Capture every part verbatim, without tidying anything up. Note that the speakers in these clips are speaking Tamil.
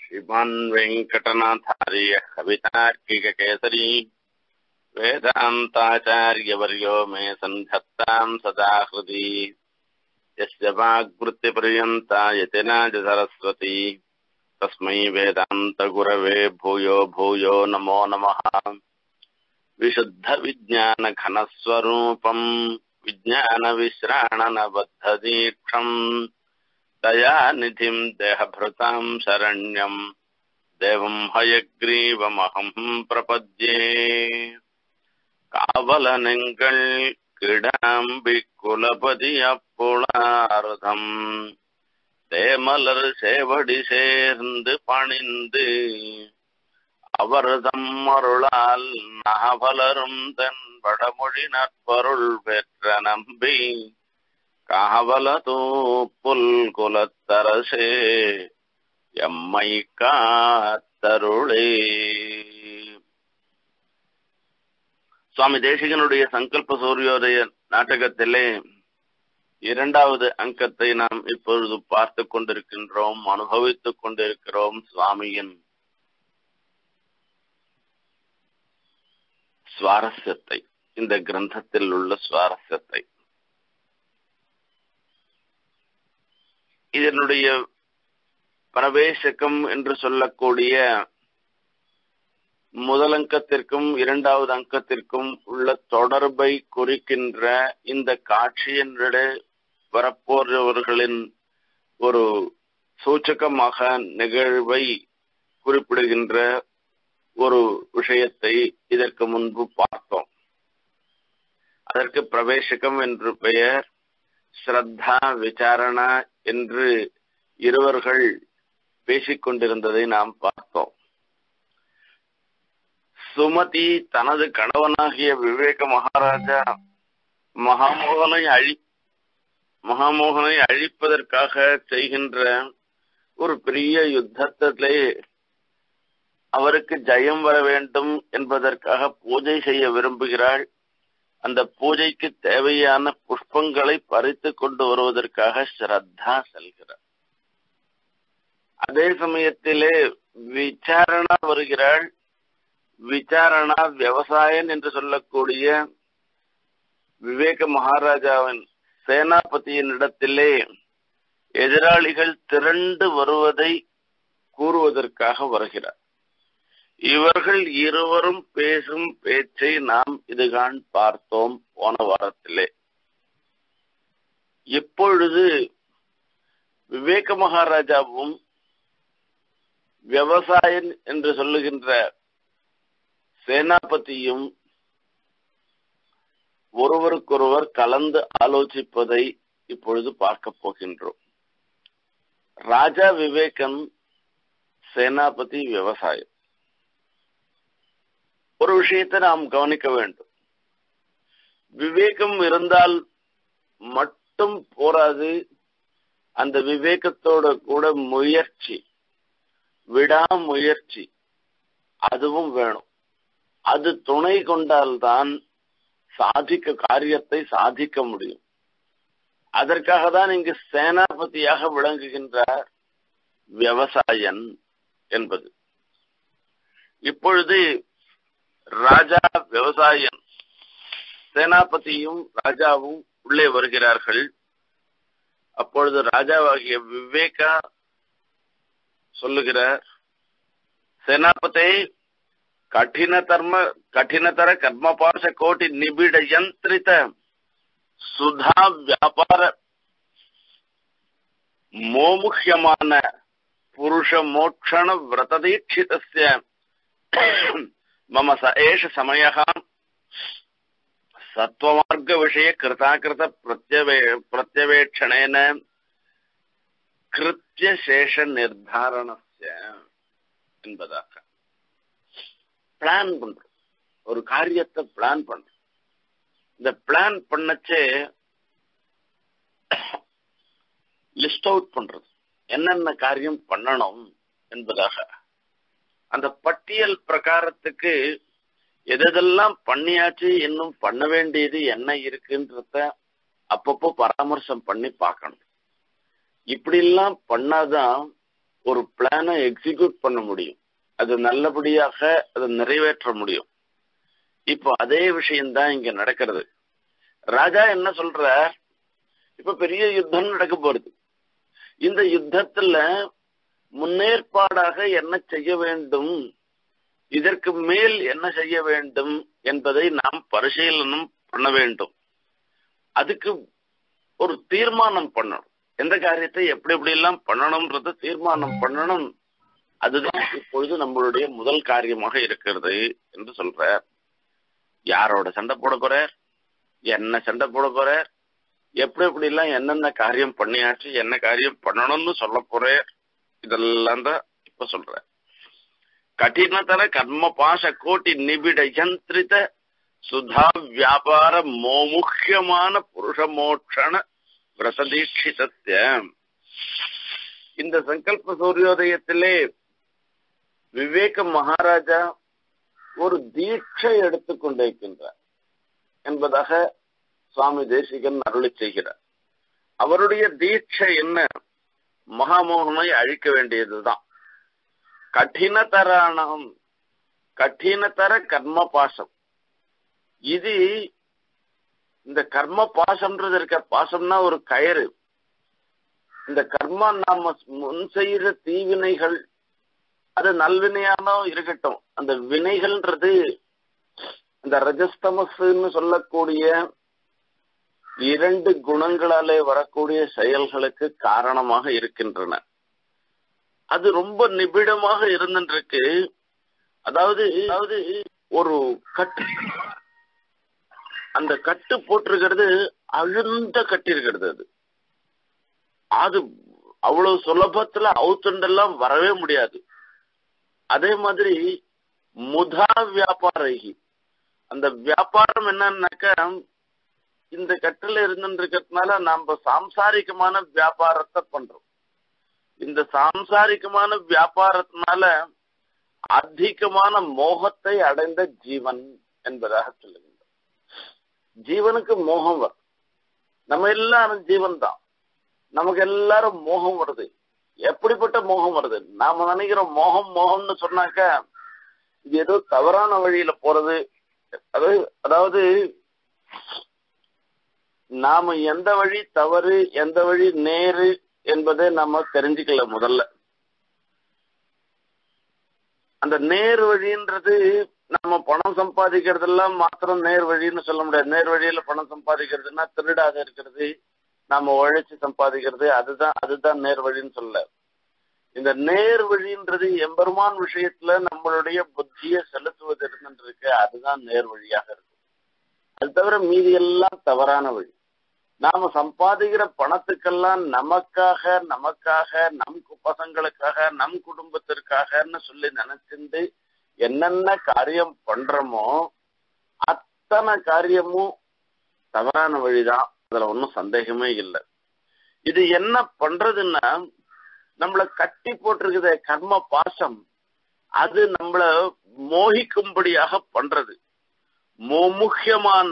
श्रीमान् वेङ्कटनाथार्य कवितार्किककेसरी वेदान्ताचार्यवर्यो मे सन्धत्तां सदा हृदि यस्य वाग्वृत्तिपर्यन्ता यतिराज सरस्वती तस्मै वेदान्तगुरवे भूयो भूयो नमो नमः। विशुद्धविज्ञानघनस्वरूपम् विज्ञानविश्राणनबद्धदीक्षम् दयानिधिम् देहभृताम् शरण्यम् देवम् हयग्रीवमहम् प्रपद्ये। कावलनेंगल किडाम्बि कुलपति अप्पुलारधम् தேமலர் சேவடி சேர்ந்து பணிந்து அவர்தம் அருளால் நாவலரும் தன் வடமொழி நற்பொருள் பெற்ற நம்பி காவலதோ புல் குலத்தரசே எம்மை காத்தருளே. சுவாமி தேசிகனுடைய சங்கல்ப சூரியோதய நாடகத்திலே இரண்டாவது அங்கத்தை நாம் இப்பொழுது பார்த்து கொண்டிருக்கின்றோம், அனுபவித்துக் கொண்டிருக்கிறோம். சுவாமியின் சுவாரஸ்யத்தை, இந்த கிரந்தத்தில் உள்ள சுவாரஸ்யத்தை, இதனுடைய பிரவேசகம் என்று சொல்லக்கூடிய முதல் அங்கத்திற்கும் இரண்டாவது அங்கத்திற்கும் உள்ள தொடர்பை குறிக்கின்ற இந்த காட்சியினுடைய வரப்போறவர்களின் ஒரு சூச்சகமாக நிகழ்வை குறிப்பிடுகின்ற ஒரு விஷயத்தை இதற்கு முன்பு பார்த்தோம். அதற்கு பிரவேசகம் என்று பெயர், ஸ்ரத்தா விசாரணா என்று இருவர்கள் பேசிக்கொண்டிருந்ததை நாம் பார்த்தோம். சுமதி தனது கணவனாகிய விவேக மகாராஜா மகாமோகனை அழி மகாமோகனை அழிப்பதற்காக செய்கின்ற ஒரு பெரிய யுத்தத்திலே அவருக்கு ஜெயம் வர வேண்டும் என்பதற்காக பூஜை செய்ய விரும்புகிறாள். அந்த பூஜைக்கு தேவையான புஷ்பங்களை பறித்து கொண்டு வருவதற்காக ஸ்ரத்தா செல்கிறார். அதே சமயத்திலே விசாரணா வருகிறாள். விசாரணா விவசாயன் என்று சொல்லக்கூடிய விவேக மகாராஜாவின் சேனாபதியின் இடத்திலே எதிராளிகள் திரண்டு வருவதை கூறுவதற்காக வருகிறார். இவர்கள் இருவரும் பேசும் பேச்சை நாம் இதுகான் பார்த்தோம் போன வாரத்திலே. இப்பொழுது விவேக மகாராஜாவும் விவசாயன் என்று சொல்லுகின்ற சேனாபதியும் ஒருவருக்கொருவர் கலந்து ஆலோசிப்பதை இப்பொழுது பார்க்க போகின்றோம். ராஜா விவேகன், சேனாபதி விவசாயம். ஒரு விஷயத்தை நாம் கவனிக்க வேண்டும். விவேகம் இருந்தால் மட்டும் போராது, அந்த விவேகத்தோட கூட முயற்சி, விடாமுயற்சி அதுவும் வேணும். அது துணை கொண்டால்தான் சாதிக்க காரியத்தை சாதிக்க முடியும். அதற்காக தான் இங்கு சேனாபதியாக விளங்குகின்றார் விவசாயன் என்பது. இப்பொழுது ராஜா விவசாயன், சேனாபதியும் ராஜாவும் உள்ளே வருகிறார்கள். அப்பொழுது ராஜாவாகிய விவேகா சொல்லுகிறார், சேனாபதி, கடினதர்ம கடினதர கர்மபாச கோட்டி நிபிட யந்திரித சுதா வியாபார மோமுஹ்யமான புருஷ மோட்சண விரததீட்சிதஸ்ய மம ச ஏஷ சமயः சத்வமார்க்க விஷய கிருதாகிருத பிரத்யவே பிரத்யவேட்சணேன கிருத்ய சேஷ நிர்தாரணஸ்ய என்பதாக பிளான் பண்றோம். ஒரு காரியத்தை பிளான் பண்றோம். இந்த பிளான் பண்ணச்சே லிஸ்ட் அவுட் பண்றது, என்னென்ன காரியம் பண்ணணும் என்பதாக. அந்த பட்டியல் பிரகாரத்துக்கு எதெல்லாம் பண்ணியாச்சு, இன்னும் பண்ண வேண்டியது என்ன இருக்குன்றத அப்பப்போ பராமர்சம் பண்ணி பார்க்கணும். இப்படி எல்லாம் பண்ணாதான் ஒரு பிளானை எக்ஸிக்யூட் பண்ண முடியும், அது நல்லபடியாக அதை நிறைவேற்ற முடியும். இப்போ அதே விஷயம்தான் இங்க நடக்கிறது. ராஜா என்ன சொல்ற, இப்ப பெரிய யுத்தம் நடக்க போறது. இந்த யுத்தத்துல முன்னேற்பாடாக என்ன செய்ய வேண்டும், இதற்கு மேல் என்ன செய்ய வேண்டும் என்பதை நாம் பரிசீலனம் பண்ண வேண்டும். அதுக்கு ஒரு தீர்மானம் பண்ணணும். எந்த காரியத்தை எப்படி எப்படி எல்லாம் பண்ணணும்ன்றத தீர்மானம் பண்ணணும். அதுதான் இப்பொழுது நம்மளுடைய முதல் காரியமாக இருக்கிறது என்று சொல்ற. யாரோட சண்டை போட போறார், என்ன சண்டை போட போறார், எப்படி எப்படி எல்லாம் என்னென்ன காரியம் பண்ணியாச்சு, என்ன காரியம் பண்ணணும்னு சொல்ல போறார், இதெல்லாம் தான் இப்ப சொல்ற. கடினதர கர்ம பாச கோட்டி நிபிட யந்திரித சுதா வியாபார மோமுக்கியமான புருஷ மோட்சண விரததீட்சிதத்ய. இந்த சங்கல்ப சூரியோதயத்திலே விவேக மகாராஜா ஒரு தீட்சை எடுத்துக் கொண்டிருக்கின்றார் என்பதாக சுவாமி தேசிகன் அருளி செய்கிறார். அவருடைய தீட்சை என்ன, மகாமோகனை அழிக்க வேண்டியதுதான். கடினதரானம் கடினதர கர்ம பாசம். இது இந்த கர்ம பாசம்ன்றது இருக்க, பாசம்னா ஒரு கயிறு. இந்த கர்மா நாம முன் செய்யற தீவினைகள், அது நல்வினையானோ இருக்கட்டும், அந்த வினைகள்ன்றது இந்த ரஜஸ்தமஸ்ன்னு சொல்லக்கூடிய இரண்டு குணங்களாலே வரக்கூடிய செயல்களுக்கு காரணமாக இருக்கின்றன. அது ரொம்ப நிபிடமாக இருந்துருக்கு. அதாவது அதாவது ஒரு கட்டு, அந்த கட்டு போட்டிருக்கிறது அழுந்த கட்டி இருக்கிறது. அது அது அவ்வளவு சுலபத்துல அவுத்துண்டெல்லாம் வரவே முடியாது. அதே மாதிரி முதா வியாபாரி, அந்த வியாபாரம் என்னன்னாக்க, இந்த கட்டில இருந்துருக்கிறதுனால நாம சாம்சாரிகமான வியாபாரத்தை பண்றோம். இந்த சாம்சாரிகமான வியாபாரத்தினால அதிகமான மோகத்தை அடைந்த ஜீவன் என்பதாக சொல்லுகின்றோம். ஜீவனுக்கு மோகம் வரும். நம்ம எல்லாரும் ஜீவன் தான், நமக்கு எல்லாரும் மோகம் வருது. எப்படிப்பட்ட மோகம் வருது, நாம நினைக்கிறோம் மோகம் மோகம்னு சொன்னாக்க இது ஏதோ தவறான வழியில போறது. அதாவது அதாவது நாம எந்த வழி தவறு, எந்த வழி நேரு என்பதை நாம தெரிஞ்சுக்கல. முதல்ல அந்த நேர் வழின்றது, நம்ம பணம் சம்பாதிக்கிறதெல்லாம் மாத்திரம் நேர் வழின்னு சொல்ல முடியாது. நேர் வழியில பணம் சம்பாதிக்கிறதுனா திருடாத இருக்கிறது, நாம உழைச்சு சம்பாதிக்கிறது, அதுதான் அதுதான் நேர் வழின்னு சொல்ல. இந்த நேர் வழின்றது எம்பெருமான் விஷயத்துல நம்மளுடைய புத்தியை செலுத்துவது இருந்துருக்கு, அதுதான் நேர் வழியாக இருக்கு. அது தவிர மீதி எல்லாம் தவறான வழி. நாம சம்பாதிக்கிற பணத்துக்கெல்லாம் நமக்காக நமக்காக நம் பசங்களுக்காக நம் குடும்பத்திற்காகன்னு சொல்லி நினைச்சிருந்து என்னென்ன காரியம் பண்றோமோ அத்தனை காரியமும் தவறான வழிதான். அதுல ஒன்றும் சந்தேகமே இல்லை. இது என்ன பண்றதுன்னா, நம்மள கட்டி போட்டிருக்குத கர்ம பாசம், அது நம்மள மோகிக்கும்படியாக பண்றது. முக்கியமான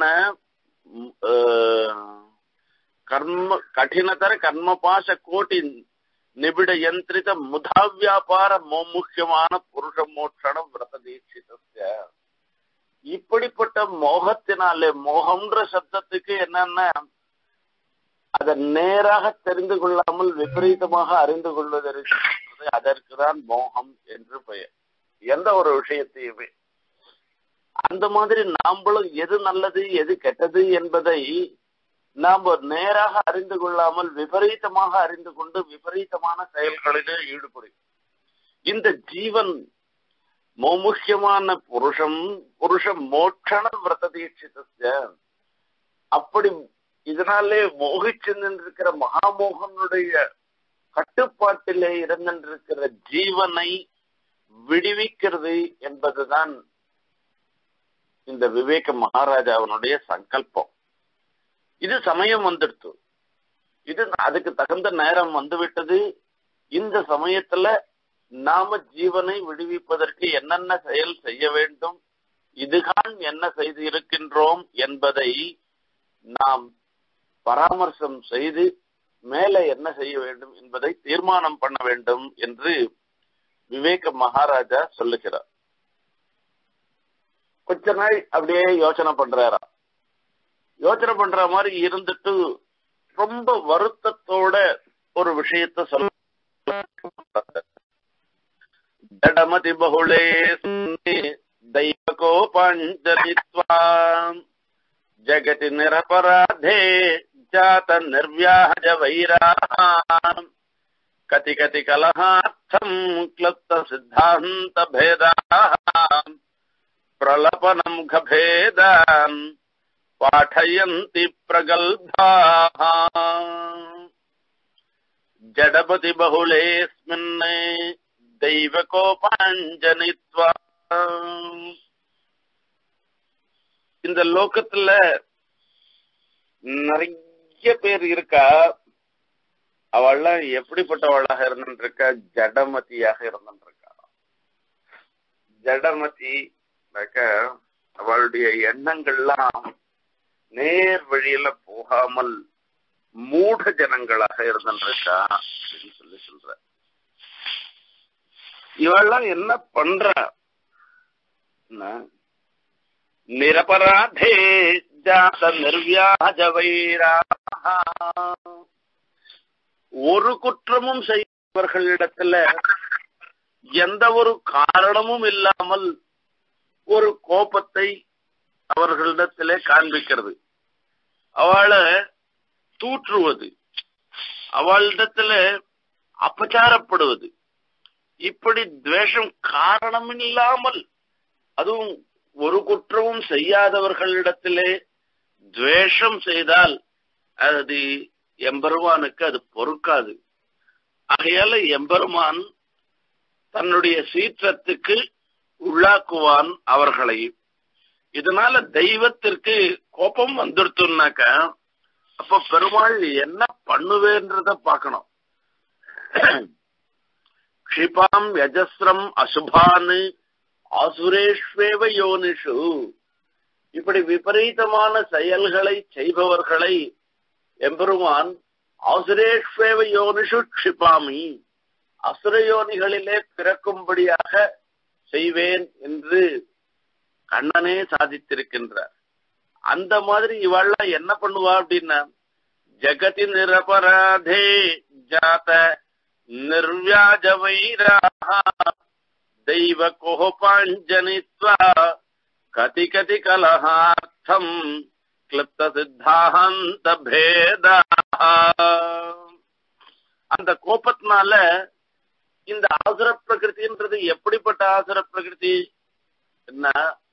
கர்ம கடினதர கர்ம பாச கோட்டி நிபிட யந்திரித முதா வியாபார மோமுக்கியமான புருஷ மோட்சணம் விரத தீட்சித. இப்படிப்பட்ட மோகத்தினாலே, மோகம்ன்ற சப்தத்துக்கு என்னன்னா, அதை நேராக தெரிந்து கொள்ளாமல் விபரீதமாக அறிந்து கொள்வது, அதற்குதான் மோகம் என்று பெயர். எந்த ஒரு விஷயத்தையுமே அந்த மாதிரி நாம்பளும் எது நல்லது எது கெட்டது என்பதை நாம் நேராக அறிந்து கொள்ளாமல் விபரீதமாக அறிந்து கொண்டு விபரீதமான செயல்களிலே ஈடுபடும் இந்த ஜீவன் மோமுக்கியமான புருஷம் புருஷ மோட்சண விரத தீட்சித. அப்படி இதனாலே மோகிச்சு நின்றிருக்கிற மகாமோகனுடைய கட்டுப்பாட்டிலே இருந்திருக்கிற ஜீவனை விடுவிக்கிறது என்பதுதான் இந்த விவேக மகாராஜாவினுடைய சங்கல்பம். இது சமயம் வந்துடுத்து, இது அதுக்கு தகுந்த நேரம் வந்துவிட்டது. இந்த சமயத்துல நாம ஜீவனை விடுவிப்பதற்கு என்னென்ன செயல் செய்ய வேண்டும், இதுதான் என்ன செய்து இருக்கின்றோம் என்பதை நாம் பராமர்சம் செய்து மேலே என்ன செய்ய வேண்டும் என்பதை தீர்மானம் பண்ண வேண்டும் என்று விவேக மகாராஜா சொல்லுகிறார். கொஞ்ச நாள் அப்படியே யோசனை பண்றாரா. யோசனை பண்ற மாதிரி இருந்துட்டு ரொம்ப வருத்தத்தோட ஒரு விஷயத்த சொல்ல, ஜடமதி பகுளே दैवकोपञ्जलित्वा जगति निरपराधे जात निर्व्याज वैराः कति कति कलहार्थं क्लुप्त सिद्धान्त भेदाः प्रलपनं गभेदान् पाठयन्ति प्रगल्भाः जडपति बहुलेऽस्मिन् दैवकोपञ्जलित्वा. இந்த லோகத்துல நிறைய பேர் இருக்கா. அவள்லாம் எப்படிப்பட்டவளாக இருந்துருக்கா? ஜடமதியாக இருந்துருக்கா. ஜடமதி அவளுடைய எண்ணங்கள்லாம் நேர் வழியில போகாமல் மூட ஜனங்களாக இருந்துருக்கா அப்படின்னு சொல்லி சொல்ற. இவெல்லாம் என்ன பண்ற? நிரபராதே ஜாத நிர்வியாஜ வைராஹ. ஒரு குற்றமும் செய்தவர்களிடத்துல எந்த ஒரு காரணமும் இல்லாமல் ஒரு கோபத்தை அவர்களிடத்திலே காண்பிக்கிறது, அவளை தூற்றுவது, அவளிடத்துல அபச்சாரப்படுவது, இப்படி துவேஷம் காரணம் இல்லாமல், அதுவும் ஒரு குற்றமும் செய்யாதவர்களிடத்திலே துவேஷம் செய்தால் அது எம்பெருமானுக்கு அது பொறுக்காது. ஆகையால எம்பெருமான் தன்னுடைய சீற்றத்துக்கு உள்ளாக்குவான் அவர்களை. இதனால தெய்வத்திற்கு கோபம் வந்துடுத்துனாக்க அப்ப பெருமாள் என்ன பண்ணுவேன்றத பார்க்கணும். க்ஷிபாம் யஜஸ்ரம் அசுபான்னு ஆசுரேஷ்வேவ யோனிஷு. இப்படி விபரீதமான செயல்களை செய்பவர்களை எம்பெருமான் ஆசுரேஷ்வேவ யோனிஷு க்ஷிபாமி, அசுரயோனிகளிலே பிறக்கும்படியாக செய்வேன் என்று கண்ணனே சாதித்திருக்கின்றார். அந்த மாதிரி இவள்லாம் என்ன பண்ணுவா அப்படின்னா, ஜகதி நிரபராதே ஜாத நிர்வியாஜ வைராஹ தெய்வ கோபாஞ்சனித்வா கதி கதி கலஹார்த்தம் கிளிப்த சித்தாந்த பேதாஹ. அந்த கோபத்தினால இந்த ஆசுர பிரகிருதின்றது எப்படிப்பட்ட ஆசுர பிரகிருதி என்ன?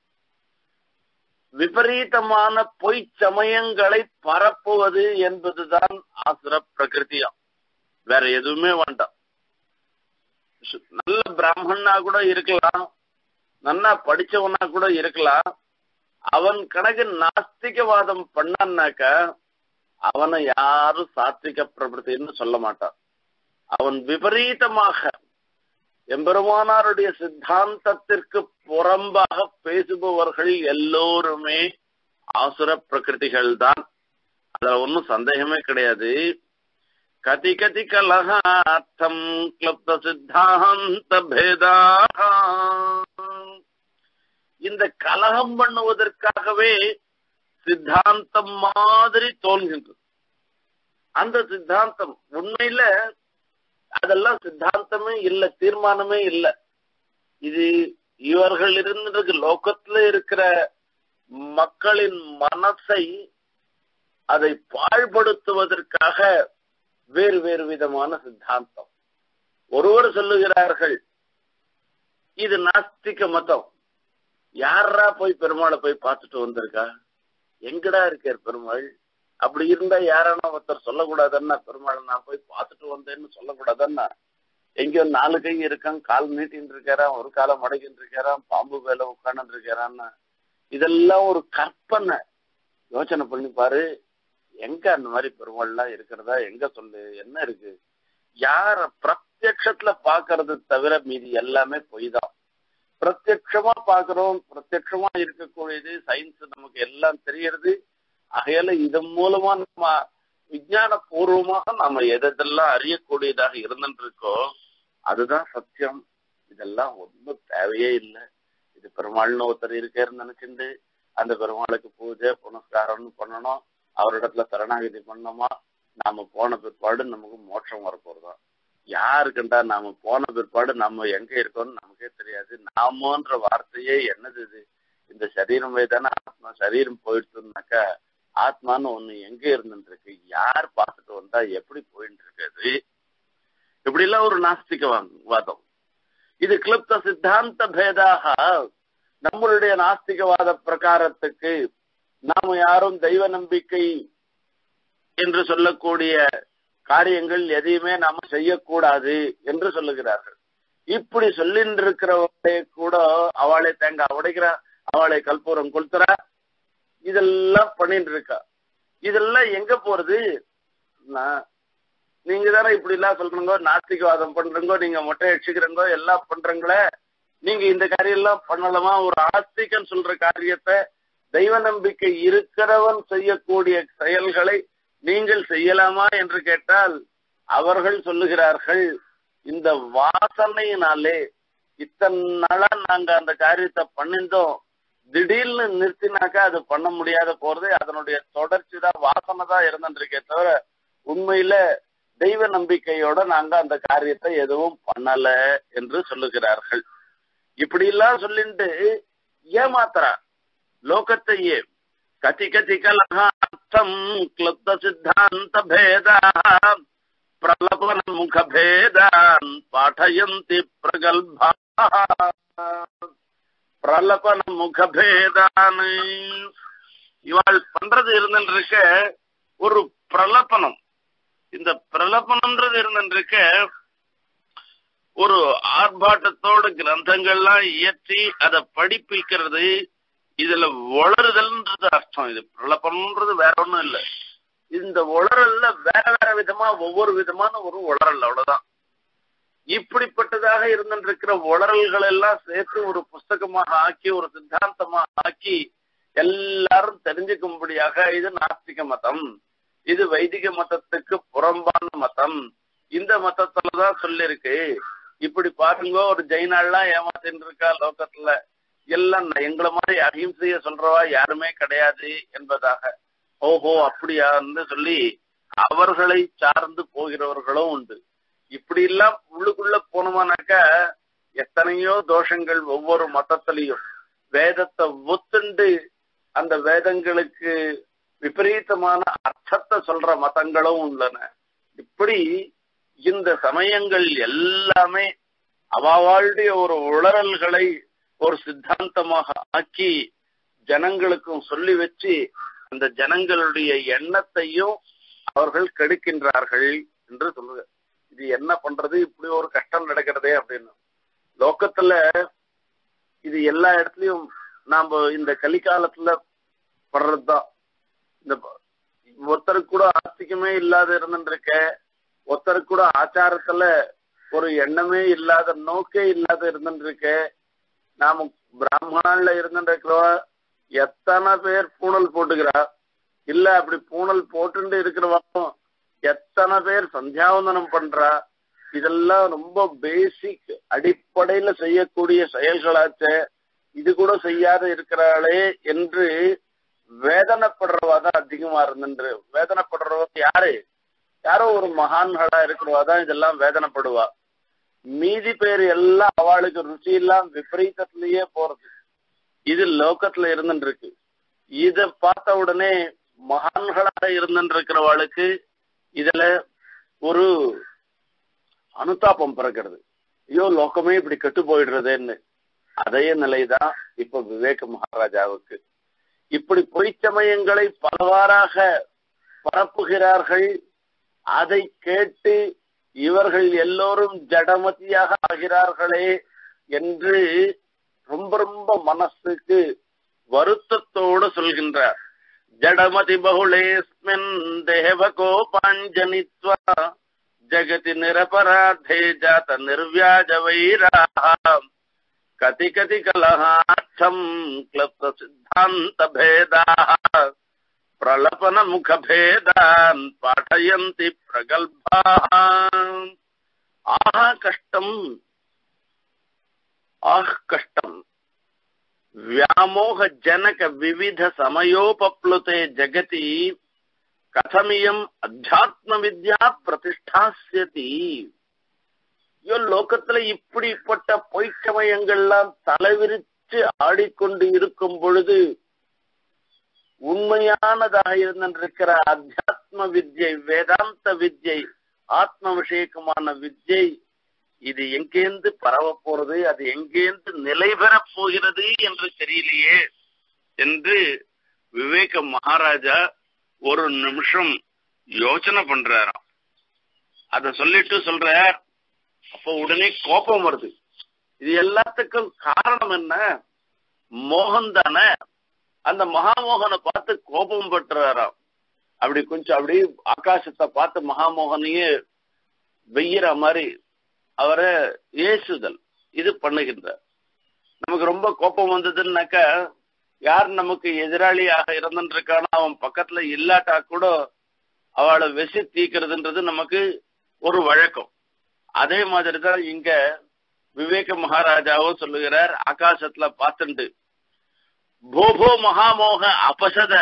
விபரீதமான பொய் சமயங்களை பரப்புவது என்பதுதான் ஆசுர பிரகிருதியா. வேற எதுவுமே வேண்டாம். நல்ல பிராமணனா கூட இருக்கலாம், நல்லா படிச்சவனா கூட இருக்கலாம். அவன் கணக்கு நாஸ்திகவாதம் பண்ணான்னாக்க அவனை யாரும் சாத்விக பிரபுத்தின்னு சொல்ல மாட்டான். அவன் விபரீதமாக எம்பெருமானாருடைய சித்தாந்தத்திற்கு புறம்பாக பேசுபவர்கள் எல்லோருமே ஆசுர பிரகிருதிகள் தான். அதுல ஒன்னும் சந்தேகமே கிடையாது. கதி கதி கலஹார்த்தம் கிளுப்த சித்தாந்த பேதாக. இந்த கலகம் பண்ணுவதற்காகவே சித்தாந்தம் மாதிரி தோன்கின்றது. அந்த சித்தாந்தம் உண்மையில அதெல்லாம் சித்தாந்தமே இல்ல, தீர்மானமே இல்ல. இது இவர்கள் இருந்தது லோகத்துல இருக்கிற மக்களின் மனசை அதை பாழ்படுத்துவதற்காக வேறு வேறு விதமான சித்தாந்தம். ஒருவர் சொல்லுகிறார்கள் இது நாஸ்திக மதம். யாரா போய் பெருமாளை போய் பார்த்துட்டு வந்திருக்கா? எங்கடா இருக்கார் பெருமாள்? அப்படி இருந்தா யாரானா ஒருத்தர் சொல்லக்கூடாதுன்னா பெருமாளை நான் போய் பார்த்துட்டு வந்தேன்னு சொல்லக்கூடாதுன்னா, எங்கேயோ நாலு கை இருக்கான், கால் நீட்டின்னு இருக்காராம், ஒரு காலம் மடக்கின்னு இருக்காராம், பாம்பு வேலை உட்காந்து இருக்காரான்னா இதெல்லாம் ஒரு கற்பனை. யோசனை பண்ணி பாரு, எங்க அந்த மாதிரி பெருமாள்லாம் இருக்கிறதா? எங்க சொல்லு, என்ன இருக்கு? யார பிரத்யக்ஷத்துல பாக்குறது தவிர மீதி எல்லாமே பொய் தான். பிரத்யக்ஷமா பாக்குறோம், பிரத்யக்ஷமா இருக்கக்கூடியது சயின்ஸ் நமக்கு எல்லாம் தெரியறது. ஆகையால இதன் மூலமா நம்ம விஞ்ஞான பூர்வமாக நாம எதெல்லாம் அறியக்கூடியதாக இருந்துருக்கோ அதுதான் சத்தியம். இதெல்லாம் ஒன்றும் தேவையே இல்லை. இது பெருமாள்னு ஒருத்தர் இருக்கேன்னு நினைச்சுட்டு அந்த பெருமாளுக்கு பூஜை புனஸ்காரம்னு பண்ணணும், அவரிடத்துல சரணாகதி பண்ணோமா, நாம போன பிற்பாடு நமக்கு மோட்சம் வரப்போறதா. யாருக்குண்டா நாம போன பிற்பாடு நம்ம எங்க இருக்கோம்னு நமக்கே தெரியாது. நாமன்ற வார்த்தையே என்னது இது? இந்த சரீரமே தானே ஆத்மா. சரீரம் போயிடுச்சுனாக்கா ஆத்மான்னு ஒண்ணு எங்க இருந்துட்டு இருக்கு, யார் பார்த்துட்டு வந்தா எப்படி போயிட்டு இருக்காது? இப்படி எல்லாம் ஒரு நாஸ்திக வாதம். இது கிளிப்த சித்தாந்த பேதாக. நம்மளுடைய நாஸ்திகவாத பிரகாரத்துக்கு நாம யாரும் தெய்வ நம்பிக்கை என்று சொல்லக்கூடிய காரியங்கள் எதையுமே நாம செய்யக்கூடாது என்று சொல்லுகிறார்கள். இப்படி சொல்லிட்டு இருக்கிறவங்களே கூட அவளை தேங்காய் உடைக்கிறா, அவளை கற்பூரம் கொளுத்துறா, இதெல்லாம் பண்ணிட்டு இருக்கா. இதெல்லாம் எங்க போறது? நீங்க தானே இப்படி எல்லாம் சொல்றீங்க, நாஸ்திகவாதம் பண்றீங்க, நீங்க மொட்டை அடிச்சுக்கிறீங்க, எல்லாம் பண்றீங்களே, நீங்க இந்த காரியம் எல்லாம் பண்ணலாமா? ஒரு ஆஸ்திகன் சொல்ற காரியத்தை தெய்வ நம்பிக்கை இருக்கிறவன் செய்யக்கூடிய செயல்களை நீங்கள் செய்யலாமா என்று கேட்டால் அவர்கள் சொல்லுகிறார்கள், இந்த வாசனையினாலே இத்தனை நாளா நாங்க அந்த காரியத்தை பண்ணிருந்தோம், திடீர்னு நிறுத்தினாக்கா அது பண்ண முடியாத போறது. அதனுடைய தொடர்ச்சி தான் வாசனை தான் இருந்துருக்கே தவிர உண்மையில தெய்வ நம்பிக்கையோட நாங்க அந்த காரியத்தை எதுவும் பண்ணல என்று சொல்லுகிறார்கள். இப்படி எல்லாம் சொல்லிட்டு ஏமாத்துறா லோகத்தையே. கதி கதி கலஹார்த்தம் கிளுப்த சித்தாந்த பேதா பிரலபன முக பேதான் பாடயந்தி பிரகல்பா. பிரலபன முக பேதான் இவாள் பண்றது இருந்துருக்க ஒரு பிரலபனம். இந்த பிரலபனம்ன்றது இருந்துருக்க ஒரு ஆர்ப்பாட்டத்தோட கிரந்தங்கள்லாம் இயற்றி அதை படிப்பிக்கிறது. இதுல வளருதல்ன்றது அர்த்தம். இது பிரலபனம்ன்றது வேற ஒண்ணும் இல்லை. இந்த உளறல்ல வேற வேற விதமா ஒவ்வொரு விதமான ஒரு உளறல், அவ்வளவுதான். இப்படிப்பட்டதாக இருந்திருக்கிற உளறல்கள் எல்லாம் சேர்த்து ஒரு புஸ்தகமாக ஆக்கி ஒரு சித்தாந்தமாக ஆக்கி எல்லாரும் தெரிஞ்சுக்கும்படியாக இது நாஸ்திக மதம், இது வைதிக மதத்துக்கு புறம்பான மதம், இந்த மதத்துலதான் சொல்லிருக்கு. இப்படி பாருங்க, ஒரு ஜெயினாலாம் ஏமாத்தின்னு இருக்கா லோகத்துல, எல்லாம் எங்களை மாதிரி அஹிம்சைய சொல்றவா யாருமே கிடையாது என்பதாக. ஓஹோ அப்படியான்னு சொல்லி அவர்களை சார்ந்து போகிறவர்களும் உண்டு. இப்படி எல்லாம் உள்ளுக்குள்ள போனோமானாக்கா எத்தனையோ தோஷங்கள் ஒவ்வொரு மதத்திலையும். வேதத்தை ஒத்துண்டு அந்த வேதங்களுக்கு விபரீதமான அர்த்தத்தை சொல்ற மதங்களும் உள்ளன. இப்படி இந்த சமயங்கள் எல்லாமே அவாவாளுடைய ஒரு உளறல்களை ஒரு சித்தாந்தமாக ஆக்கி ஜனங்களுக்கும் சொல்லி வச்சு அந்த ஜனங்களுடைய எண்ணத்தையும் அவர்கள் கெடுக்கின்றார்கள் என்று சொல்லுங்க. இது என்ன பண்றது, இப்படி ஒரு கஷ்டம் நடக்கிறதே அப்படின்னு. லோக்கத்துல இது எல்லா இடத்துலயும் நாம இந்த கலிகாலத்துல படுறதுதான். இந்த ஒருத்தருக்கு கூட ஆஸ்திகமே இல்லாத இருந்துருக்க, ஒருத்தருக்கு கூட ஆச்சாரத்துல ஒரு எண்ணமே இல்லாத நோக்கே இல்லாத இருந்துருக்க. நாம பிராமணால இருந்துருக்கிறவா எத்தனை பேர் பூணல் போட்டுக்கிறா, இல்ல அப்படி பூணல் போட்டு இருக்கிறவாக்கும் எத்தனை பேர் சந்தியாவந்தனம் பண்றா. இதெல்லாம் ரொம்ப பேசிக் அடிப்படையில செய்யக்கூடிய செயல்களாச்ச. இது கூட செய்யாத இருக்கிறாளே என்று வேதனைப்படுறவாதான் அதிகமா இருந்துன்று. வேதனைப்படுறவ யாரு? யாரோ ஒரு மகான்களா இருக்கிறவாதான் இதெல்லாம் வேதனைப்படுவா. மீதி பேர் எல்லாம் அவளுக்கு ருச்சி எல்லாம் விபரீதத்திலேயே போறது. இது லோகத்துல இருந்துட்டு இருக்கு. இத பார்த்த உடனே மகான்களாக இருந்துட்டு இருக்கிறவாளுக்கு இதுல ஒரு அனுதாபம் பிறக்கிறது. ஐயோ லோகமே இப்படி கெட்டு போயிடுறதுன்னு. அதே நிலைதான் இப்ப விவேக மகாராஜாவுக்கு. இப்படி பொய்ச்சமயங்களை பலவாறாக பரப்புகிறார்கள். அதை கேட்டு இவர்கள் எல்லோரும் ஜடமதியாக ஆகிறார்களே என்று ரொம்ப ரொம்ப மனசுக்கு வருத்தத்தோடு சொல்கின்றார். ஜடமதி பகுளேஸ்மின் தேவகோபாஞ்சனித்வா ஜகதி நிரபராதே ஜாத நிர்வியாஜ வைராஹ கதி கதி கலஹார்த்தம் க்ளப்த சித்தாந்த பேதாஹ பிரலபன முகபேதான் பாடயந்தி பிரகல்பாः. ஆஹா கஷ்டம், ஆஹ் கஷ்டம். வியாமோக ஜனக விவித சமயோபப்ளுதே ஜகதி கதமியம் அத்தியாத்ம வித்யா பிரதிஷ்டாஸ்யதி. ஐயோ, லோகத்துல இப்படிப்பட்ட பொய்ச்சமயங்கள்லாம் தலைவிரிச்சு ஆடிக்கொண்டு இருக்கும் பொழுது உண்மையானதாக இருந்திருக்கிற அத்தியாத்ம வித்யை, வேதாந்த வித்யை, ஆத்ம விஷயக்கமான வித்யை இது எங்கேந்து பரவ போறது, அது எங்கேந்து நிலை பெறப் போகிறது என்று தெரியலையே என்று விவேக மகாராஜா ஒரு நிமிஷம் யோசனை பண்றாராம். அத சொல்லிட்டு சொல்றார். அப்போ உடனே கோபம் வருது. இது எல்லாத்துக்கும் காரணம் என்ன? மோகன் தானே. அந்த மகாமோகனை பார்த்து கோபம் பட்டுறாராம். அப்படி கொஞ்சம் அப்படி ஆகாசத்தை பார்த்து மகாமோகனையே வெய்யற மாதிரி அவரை ஏசுதல் இது பண்ணுகின்றார். நமக்கு ரொம்ப கோபம் வந்ததுன்னாக்கா, யார் நமக்கு எதிராளியாக இருந்துருக்கானோ அவன் பக்கத்துல இல்லாட்டா கூட அவளை வெசி தீக்கிறதுன்றது நமக்கு ஒரு வழக்கம். அதே மாதிரிதான் இங்க விவேக மகாராஜாவும் சொல்லுகிறார். ஆகாசத்துல பார்த்துண்டு போபோ மகாமோக அபசத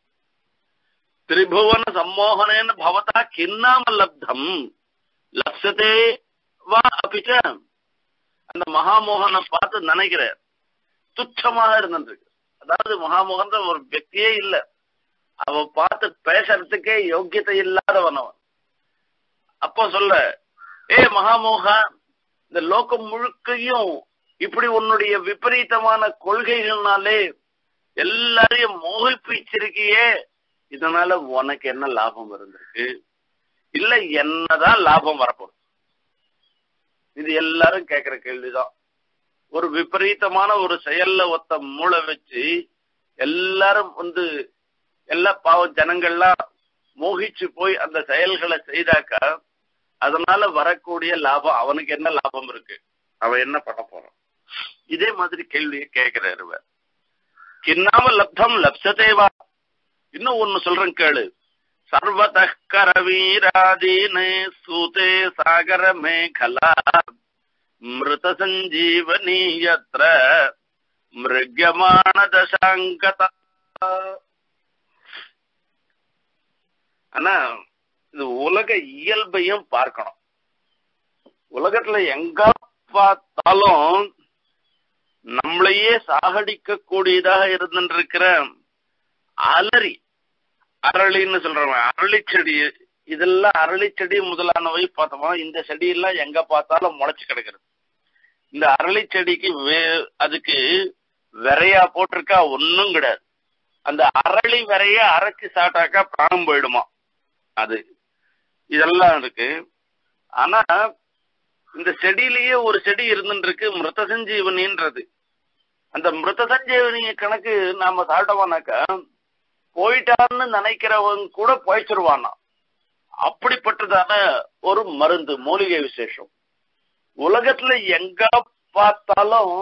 திரிபுவன சம்மோகனேன பவதா கின்னாம லப்தம் லப்சதே வா அபிச்ச. அந்த மகாமோகனை பார்த்து நினைக்கிறார், துச்சமாக இருந்திருக்கு. அதாவது மகாமோகன் ஒரு వ్యక్తిயே இல்ல, அவ பார்த்து பேசுறதுக்கே யோக்கியத்தை இல்லாதவன் அவன். அப்போ சொல்ல, ஏ மகாமோகா, இந்த லோகம் முழுக்கையும் இப்படி உன்னுடைய விபரீதமான கொள்கைகள்னாலே எல்லாரையும் மோகிப்பிச்சிருக்கியே, இதனால உனக்கு என்ன லாபம் இருந்திருக்கு? இல்ல என்னதான் லாபம் வரப்போகுது? இது எல்லாரும் கேட்கிற கேள்விதான். ஒரு விபரீதமான ஒரு செயல்ல ஒத்த மூளை வச்சு எல்லாரும் வந்து எல்லா பாவ ஜனங்கள்லாம் மோகிச்சு போய் அந்த செயல்களை செய்தாக்கா அதனால வரக்கூடிய லாபம் அவனுக்கு என்ன லாபம் இருக்கு? அவன் என்ன பண்ண போறான்? இதே மாதிரி கேள்வியை கேட்கிறாரு. கின்னாம லப்தம் லப்சதேவா. இன்னும் ஒண்ணு சொல்றேன் கேளு. சர்வத கரவீராதீனே சூதே சாகர மேகலா மிருத சஞ்சீவனீயத்ர மிருக்யமான தசாங்கதா. ஆனா இது உலக இயல்பையும் பார்க்கணும். உலகத்துல எங்க பார்த்தாலும் நம்மளையே சாகடிக்க கூடியதாக இருந்துருக்கிற அலரி, அரளின்னு சொல்றவங்க, அரளி செடி, இதெல்லாம் அரளி செடி முதலானவை பார்த்தோமா, இந்த செடியெல்லாம் எங்க பார்த்தாலும் முளைச்சு கிடக்கிறது. இந்த அரளி செடிக்கு வே அதுக்கு விரையா போட்டிருக்கா ஒன்னும் கிடையாது. அந்த அரளி விரைய அரைச்சு சாப்பிட்டாக்கா பிராணம் போயிடுமா அது. இதெல்லாம் இருக்கு. ஆனா இந்த செடியிலேயே ஒரு செடி இருந்துருக்கு, மிருத சஞ்சீவனின்றது. அந்த மிருத சஞ்சீவனிய கணக்கு நாம சாப்பிட்டோம்னாக்கா போயிட்டான்னு நினைக்கிறவங்க கூட போயிச்சிருவானா. அப்படிப்பட்டதான ஒரு மருந்து, மூலிகை விசேஷம். உலகத்துல எங்க பார்த்தாலும்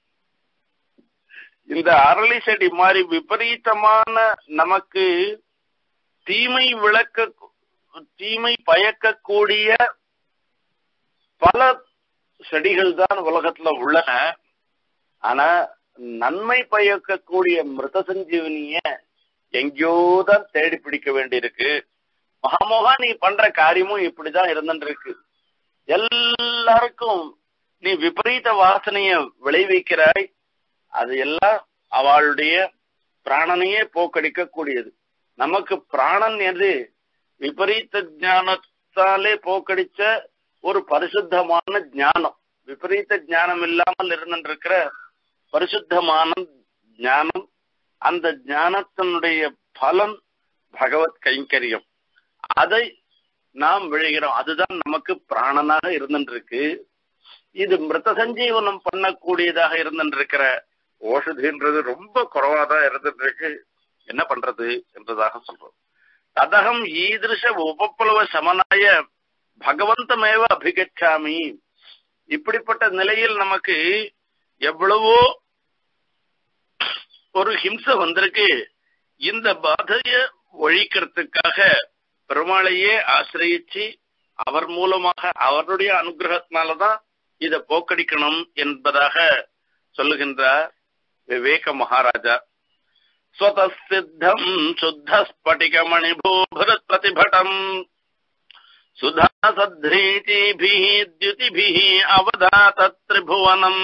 இந்த அரளி செடி மாதிரி விபரீதமான நமக்கு தீமை விளக்க தீமை பயக்கக்கூடிய பல செடிகள் தான் உலகத்துல உள்ளன. ஆனா நன்மை பயக்கக்கூடிய மிருத சஞ்சீவனிய எங்கேயோதான் தேடி பிடிக்க வேண்டியிருக்கு. மகாமோகா, நீ பண்ற காரியமும் இப்படிதான் இருந்துருக்கு. எல்லாருக்கும் நீ விபரீத வாசனைய விளைவிக்கிறாய். அது எல்லாம் அவளுடைய பிராணனையே போக்கடிக்க கூடியது. நமக்கு பிராணன் எது? விபரீத ஞானத்தாலே போக்கடிச்ச ஒரு பரிசுத்தமான ஞானம். விபரீத ஞானம் இல்லாமல் இருந்திருக்கிற பரிசுத்தமான ஞானம். அந்த ஞானத்தினுடைய பலன் பகவத் கைங்கரியம். அதை நாம் விழுகிறோம். அதுதான் நமக்கு பிராணனாக இருந்திருக்கு. இது மிருத சஞ்சீவனம் பண்ணக்கூடியதாக இருந்திருக்கிற ஓஷதின்றது ரொம்ப குறைவாதான் இருந்துருக்கு. என்ன பண்றது என்றதாக சொல்றோம். ததகம் ஈதிருஷ உபப்ளவ சமனாய பகவந்தமேவ அபிகச்சாமி. இப்படிப்பட்ட நிலையில் நமக்கு எவ்வளவோ ஒரு ஹிம்சை வந்திருக்கு. இந்த பாதைய ஒழிக்கிறதுக்காக பெருமாளையே ஆசிரியிச்சு அவர் மூலமாக அவருடைய அனுகிரகத்தினாலதான் இதை போக்கடிக்கணும் என்பதாக சொல்லுகின்றார் விவேக மகாராஜா. ஸ்வதசித்தம் சுத்த ஸ்படிக மணிபூபுரத் பிரதிபடம் சுதா சத்ரீதிபிஹ த்யுதிபிஹ அவதாத த்ரிபுவனம்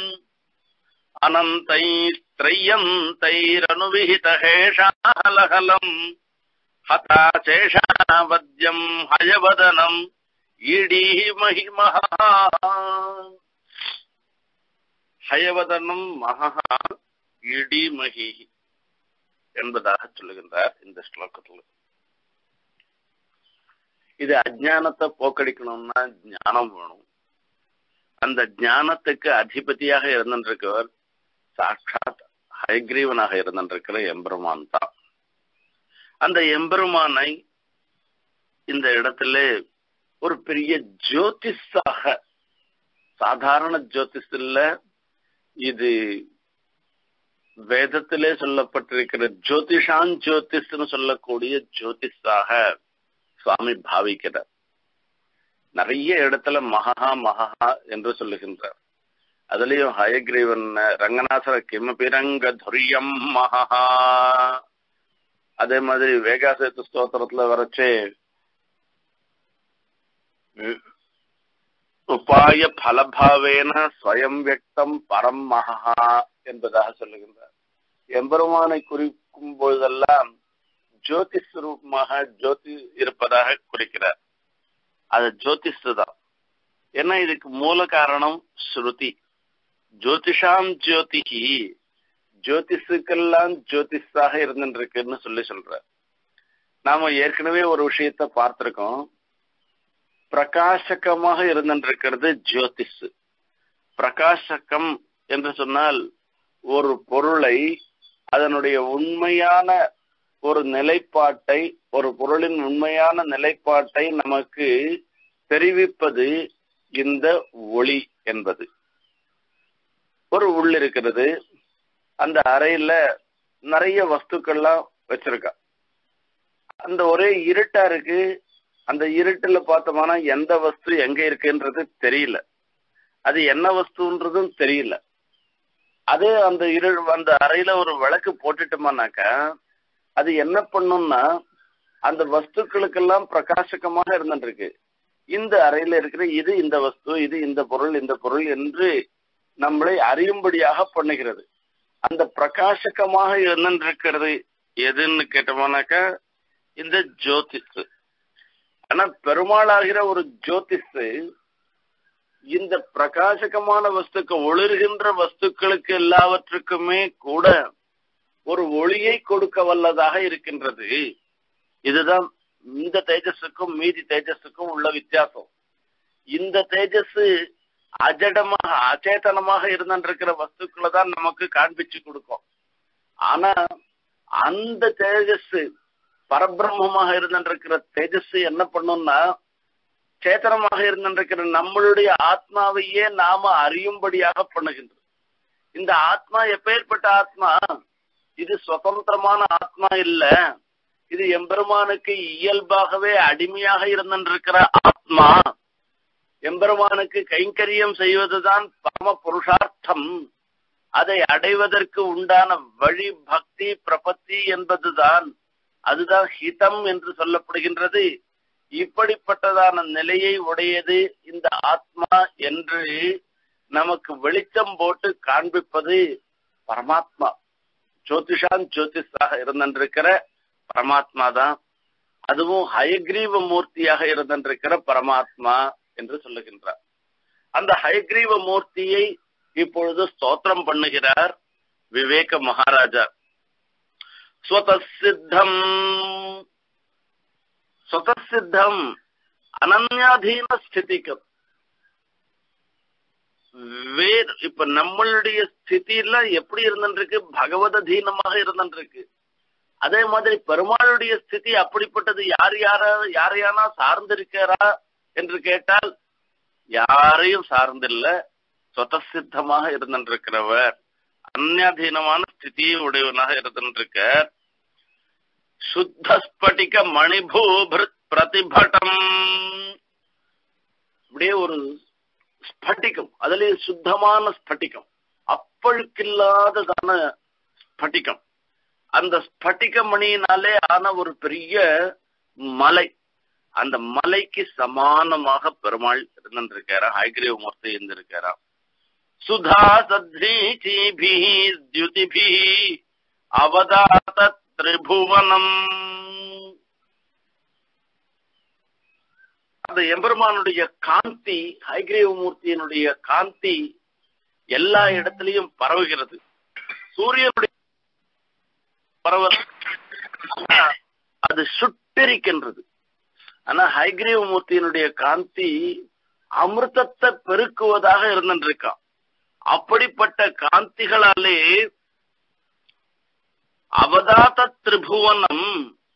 அனந்தைஸ்த்ரயந்தைரனுவிஹித ஹேஷாஹலஹலம் ஹதாசேஷாவத்யம் ஹயவதனம் ஈடீமஹி மஹா. ஹயவதனம் மகா ஈடீமஹி என்பதாக சொல்லுகின்றார் இந்த ஸ்லோகத்தில். இது அஜானத்தை போக்கடிக்கணும்னா ஞானம் வேணும். அந்த ஞானத்துக்கு அதிபதியாக இருந்திருக்கவர் சாட்சாத் ஹயக்ரீவனாக இருந்திருக்கிற எம்பெருமான் தான். அந்த எம்பெருமானை இந்த இடத்துல ஒரு பெரிய ஜோதிஷாக, சாதாரண ஜோதிஷ் இல்ல, இது வேதத்திலே சொல்லப்பட்டிருக்கிற ஜோதிஷான் ஜோதிஷ்னு சொல்லக்கூடிய ஜோதிஷாக சுவாமி பாவிக்கிறார். நிறைய இடத்துல மகா மகா என்று சொல்லுகின்றார். அதுலயும் ஹயக்ரீவன் ரங்கநாதர கிமபிரங்க துரியம் மகா, அதே மாதிரி வேகாசேத்து ஸ்தோத்திரத்துல வரைச்சே உபாய பலபாவேன ஸ்வயம் வியக்தம் பரம் மகா என்பதாக சொல்லுகின்றார். எம்பெருமானை குறிக்கும் பொழுதெல்லாம் ஜோதி ஸ்வரூபமாக ஜோதி இருப்பதாக குறிக்கிறார். அது ஜோதிஷ் தான். ஏன்னா இதுக்கு மூல காரணம் ஸ்ருதி. ஜோதிஷாம் ஜோதிஹி, ஜோதிஷுக்கெல்லாம் ஜோதிஷாக இருந்துருக்குன்னு சொல்லி சொல்ற. நாம ஏற்கனவே ஒரு விஷயத்த பார்த்திருக்கோம். பிரகாசகமாக இருந்திருக்கிறது ஜோதிஷ். பிரகாசகம் என்று சொன்னால் ஒரு பொருளை, அதனுடைய உண்மையான ஒரு நிலைப்பாட்டை, ஒரு பொருளின் உண்மையான நிலைப்பாட்டை நமக்கு தெரிவிப்பது இந்த ஒளி என்பது. ஒரு உள் இருக்கிறது, அந்த அறையில நிறைய வஸ்துக்கள்லாம் வச்சிருக்கா. அந்த ஒரே இருட்டா இருக்கு. அந்த இருட்டுல பார்த்தோம்னா எந்த வஸ்து எங்க இருக்குன்றது தெரியல, அது என்ன வஸ்துன்றதும் தெரியல. அது அந்த இரு அந்த அறையில ஒரு விளக்கு போட்டுட்டோம்னாக்கா அது என்ன பண்ணும்னா அந்த வஸ்துக்களுக்கெல்லாம் பிரகாசகமாக இருந்துருக்கு. இந்த அறையில இருக்கிற இது இந்த வஸ்து, இது இந்த பொருள், இந்த பொருள் என்று நம்மளை அறியும்படியாக பண்ணுகிறது. அந்த பிரகாசகமாக இருந்திருக்கிறது எதுன்னு கேட்டோம்னாக்கா இந்த ஜோதிஷ். ஆனா பெருமாளாகிற ஒரு ஜோதிஷ் இந்த பிரகாசகமான வஸ்துக்கள், ஒளிர்கின்ற வஸ்துக்களுக்கு எல்லாவற்றுக்குமே கூட ஒரு ஒளியை கொடுக்க வல்லதாக இருக்கின்றது. இதுதான் இந்த தேஜஸுக்கும் மீதி தேஜஸுக்கும் உள்ள வித்தியாசம். இந்த தேஜஸ் அஜடமாக அச்சேதனமாக இருந்திருக்கிற வஸ்துக்களை தான் நமக்கு காண்பிச்சு கொடுக்கும். ஆனா அந்த தேஜஸ் பரபிரம்மமாக இருந்திருக்கிற தேஜஸ் என்ன பண்ணும்னா சேத்தனமாக இருந்திருக்கிற நம்மளுடைய ஆத்மாவையே நாம அறியும்படியாக பண்ணுகின்றது. இந்த ஆத்மா எப்பேற்பட்ட ஆத்மா? இது சுதந்திரமான ஆத்மா இல்ல, இது எம்பெருமானுக்கு இயல்பாகவே அடிமையாக இருந்திருக்கிற ஆத்மா. எம்பெருமானுக்கு கைங்கரியம் செய்வதுதான் பரம புருஷார்த்தம். அதை அடைவதற்கு உண்டான வழி பக்தி பிரபத்தி என்பதுதான், அதுதான் ஹிதம் என்று சொல்லப்படுகின்றது. இப்படிப்பட்டதான நிலையை உடையது இந்த ஆத்மா என்று நமக்கு வெளிச்சம் போட்டு காண்பிப்பது பரமாத்மா. ஜோதிஷான் ஜோதிஷாக இருந்திருக்கிற பரமாத்மா தான். அதுவும் ஹயக்ரீவ மூர்த்தியாக இருந்திருக்கிற பரமாத்மா என்று சொல்லுகின்றார். அந்த ஹயக்ரீவ மூர்த்தியை இப்பொழுது ஸ்தோத்திரம் பண்ணுகிறார் விவேக மகாராஜா. ஸ்வதசித்தம் ஸ்வதசித்தம் அனன்யாதீன ஸ்திதிக்கு. வேறு இப்ப நம்மளுடைய ஸ்திதியில எப்படி இருந்திருக்கு? பகவத் அதீனமாக இருந்திருக்கு. அதே மாதிரி பெருமாளுடைய ஸ்திதி அப்படிப்பட்டது. யார் யார யாரையானா சார்ந்திருக்கிறா என்று கேட்டால் யாரையும் சார்ந்தில்ல, சொதசித்தமாக இருந்திருக்கிறவர், அந்யாதீனமான ஸ்திதியை உடையவனாக இருந்திருக்க. சுத்த ஸ்படிக மணிபூபிருத் பிரதிபடம். அப்படியே ஒரு ஸ்பட்டிகம், அதுல சுத்தமான ஸ்பட்டிகம், அப்பழுக்கில்லாததான ஸ்பட்டிகம். அந்த ஸ்பட்டிக மணியினாலே ஆன ஒரு பெரிய மலை, அந்த மலைக்கு சமானமாக பெருமாள் இருந்திருக்காரா, ஹயக்ரீவ மூர்த்தி இருந்திருக்காரா. சுதா சத்ரீபி த்யுதிபி அவதாத திரிபுவனம். அந்த எம்பெருமானுடைய காந்தி, ஹயக்ரீவ மூர்த்தியினுடைய காந்தி எல்லா இடத்திலையும் பரவுகிறது. சூரியனுடைய பரவல் அது சுட்டெரிக்கின்றது. ஆனா ஹயக்ரீவ மூர்த்தியினுடைய காந்தி அமிர்தத்தை பெருக்குவதாக இருந்திருக்கான். அப்படிப்பட்ட காந்திகளாலே அவதாத திரிபுவனம்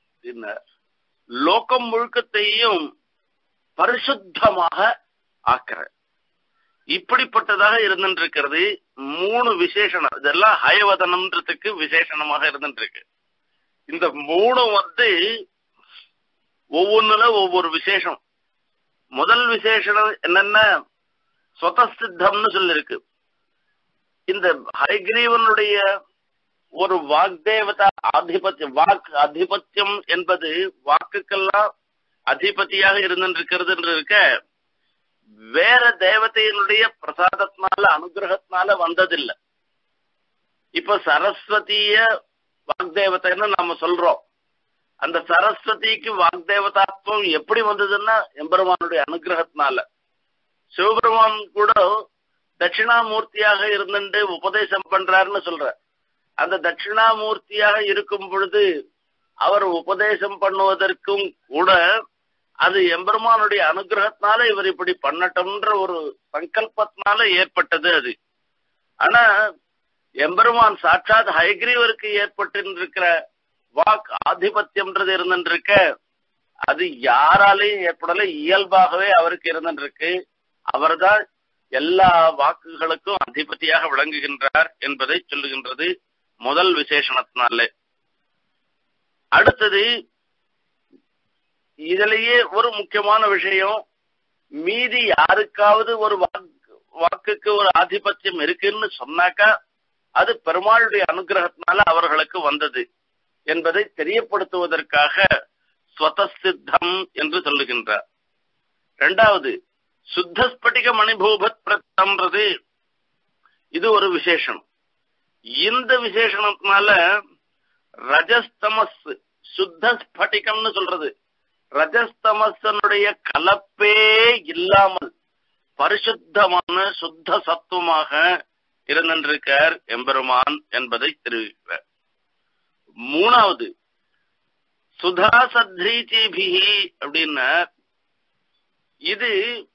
லோகம் முழுக்கத்தையும் பரிசுத்தமாக ஆக்கிற இப்படிப்பட்டதாக இருந்திருக்கிறது. மூணு விசேஷனம், இதெல்லாம் ஹயவதனம்ன்றதுக்கு விசேஷனமாக இருந்துருக்கு. இந்த மூணு வந்து ஒவ்வொன்றுல ஒவ்வொரு விசேஷம். முதல் விசேஷம் என்னன்னா ஸ்வதசித்தம்னு சொல்லிருக்கு. இந்த ஹயக்ரீவனுடைய ஒரு வாக்தேவதா ஆதிபத்தியம், வாக்கு அதிபத்தியம் என்பது வாக்குக்கெல்லாம் அதிபதியாக இருந்திருக்கிறது என்று இருக்க, வேற தேவதையினுடைய பிரசாதத்தினால அனுகிரகத்தினால வந்ததில்லை. இப்ப சரஸ்வதிய வாக்தேவதைன்னு நாம சொல்றோம். அந்த சரஸ்வதிக்கு வாக்தேவதாத்வம் எப்படி வந்ததுன்னா எம்பெருமானுடைய அனுகிரகத்தினால. சிவபெருமான் கூட தட்சிணாமூர்த்தியாக இருந்துட்டு உபதேசம் பண்றாருன்னு சொல்ற. அந்த தட்சிணாமூர்த்தியாக இருக்கும் பொழுது அவர் உபதேசம் பண்ணுவதற்கும் கூட அது எம்பெருமானுடைய அனுகிரகத்தினால இவர் இப்படி பண்ணட்டும்ன்ற ஒரு சங்கல்பத்தினால ஏற்பட்டது அது. ஆனா எம்பெருமான் சாட்சாத் ஹயக்ரீவருக்கு ஏற்பட்டிருக்கிற வாக் ஆதிபத்தியம்ன்றது இருந்துருக்க, அது யாராலையும் ஏற்படல, இயல்பாகவே அவருக்கு இருந்துருக்கு. அவர்தான் எல்லா வாக்குகளுக்கும் அதிபதியாக விளங்குகின்றார் என்பதை சொல்லுகின்றது முதல் விசேஷணத்தினாலே. அடுத்தது இதிலேயே ஒரு முக்கியமான விஷயம், மீதி யாருக்காவது ஒரு வாக்கு வாக்குக்கு ஒரு ஆதிபத்தியம் இருக்குன்னு சொன்னாக்கா அது பெருமாளுடைய அனுகிரகத்தினால அவர்களுக்கு வந்தது என்பதை தெரியப்படுத்துவதற்காக ஸ்வதசித்தம் என்று சொல்லுகின்றார். இரண்டாவது சுத்த ஸ்படிக மணிபூபத் பிரதம்ன்றது, இது ஒரு விசேஷம். இந்த விசேஷணத்தினால ரஜஸ்தமஸ், சுத்த ஸ்படிகம்னு சொல்றது ரஜஸ்தமசனுடைய கலப்பே இல்லாமல் பரிசுத்தமான சுத்த சத்துவமாக இருந்திருக்கார் எம்பெருமான் என்பதை தெரிவிக்கிறார். மூணாவது சுதா சத்ரீதிபிஹி அப்படின்னா, இது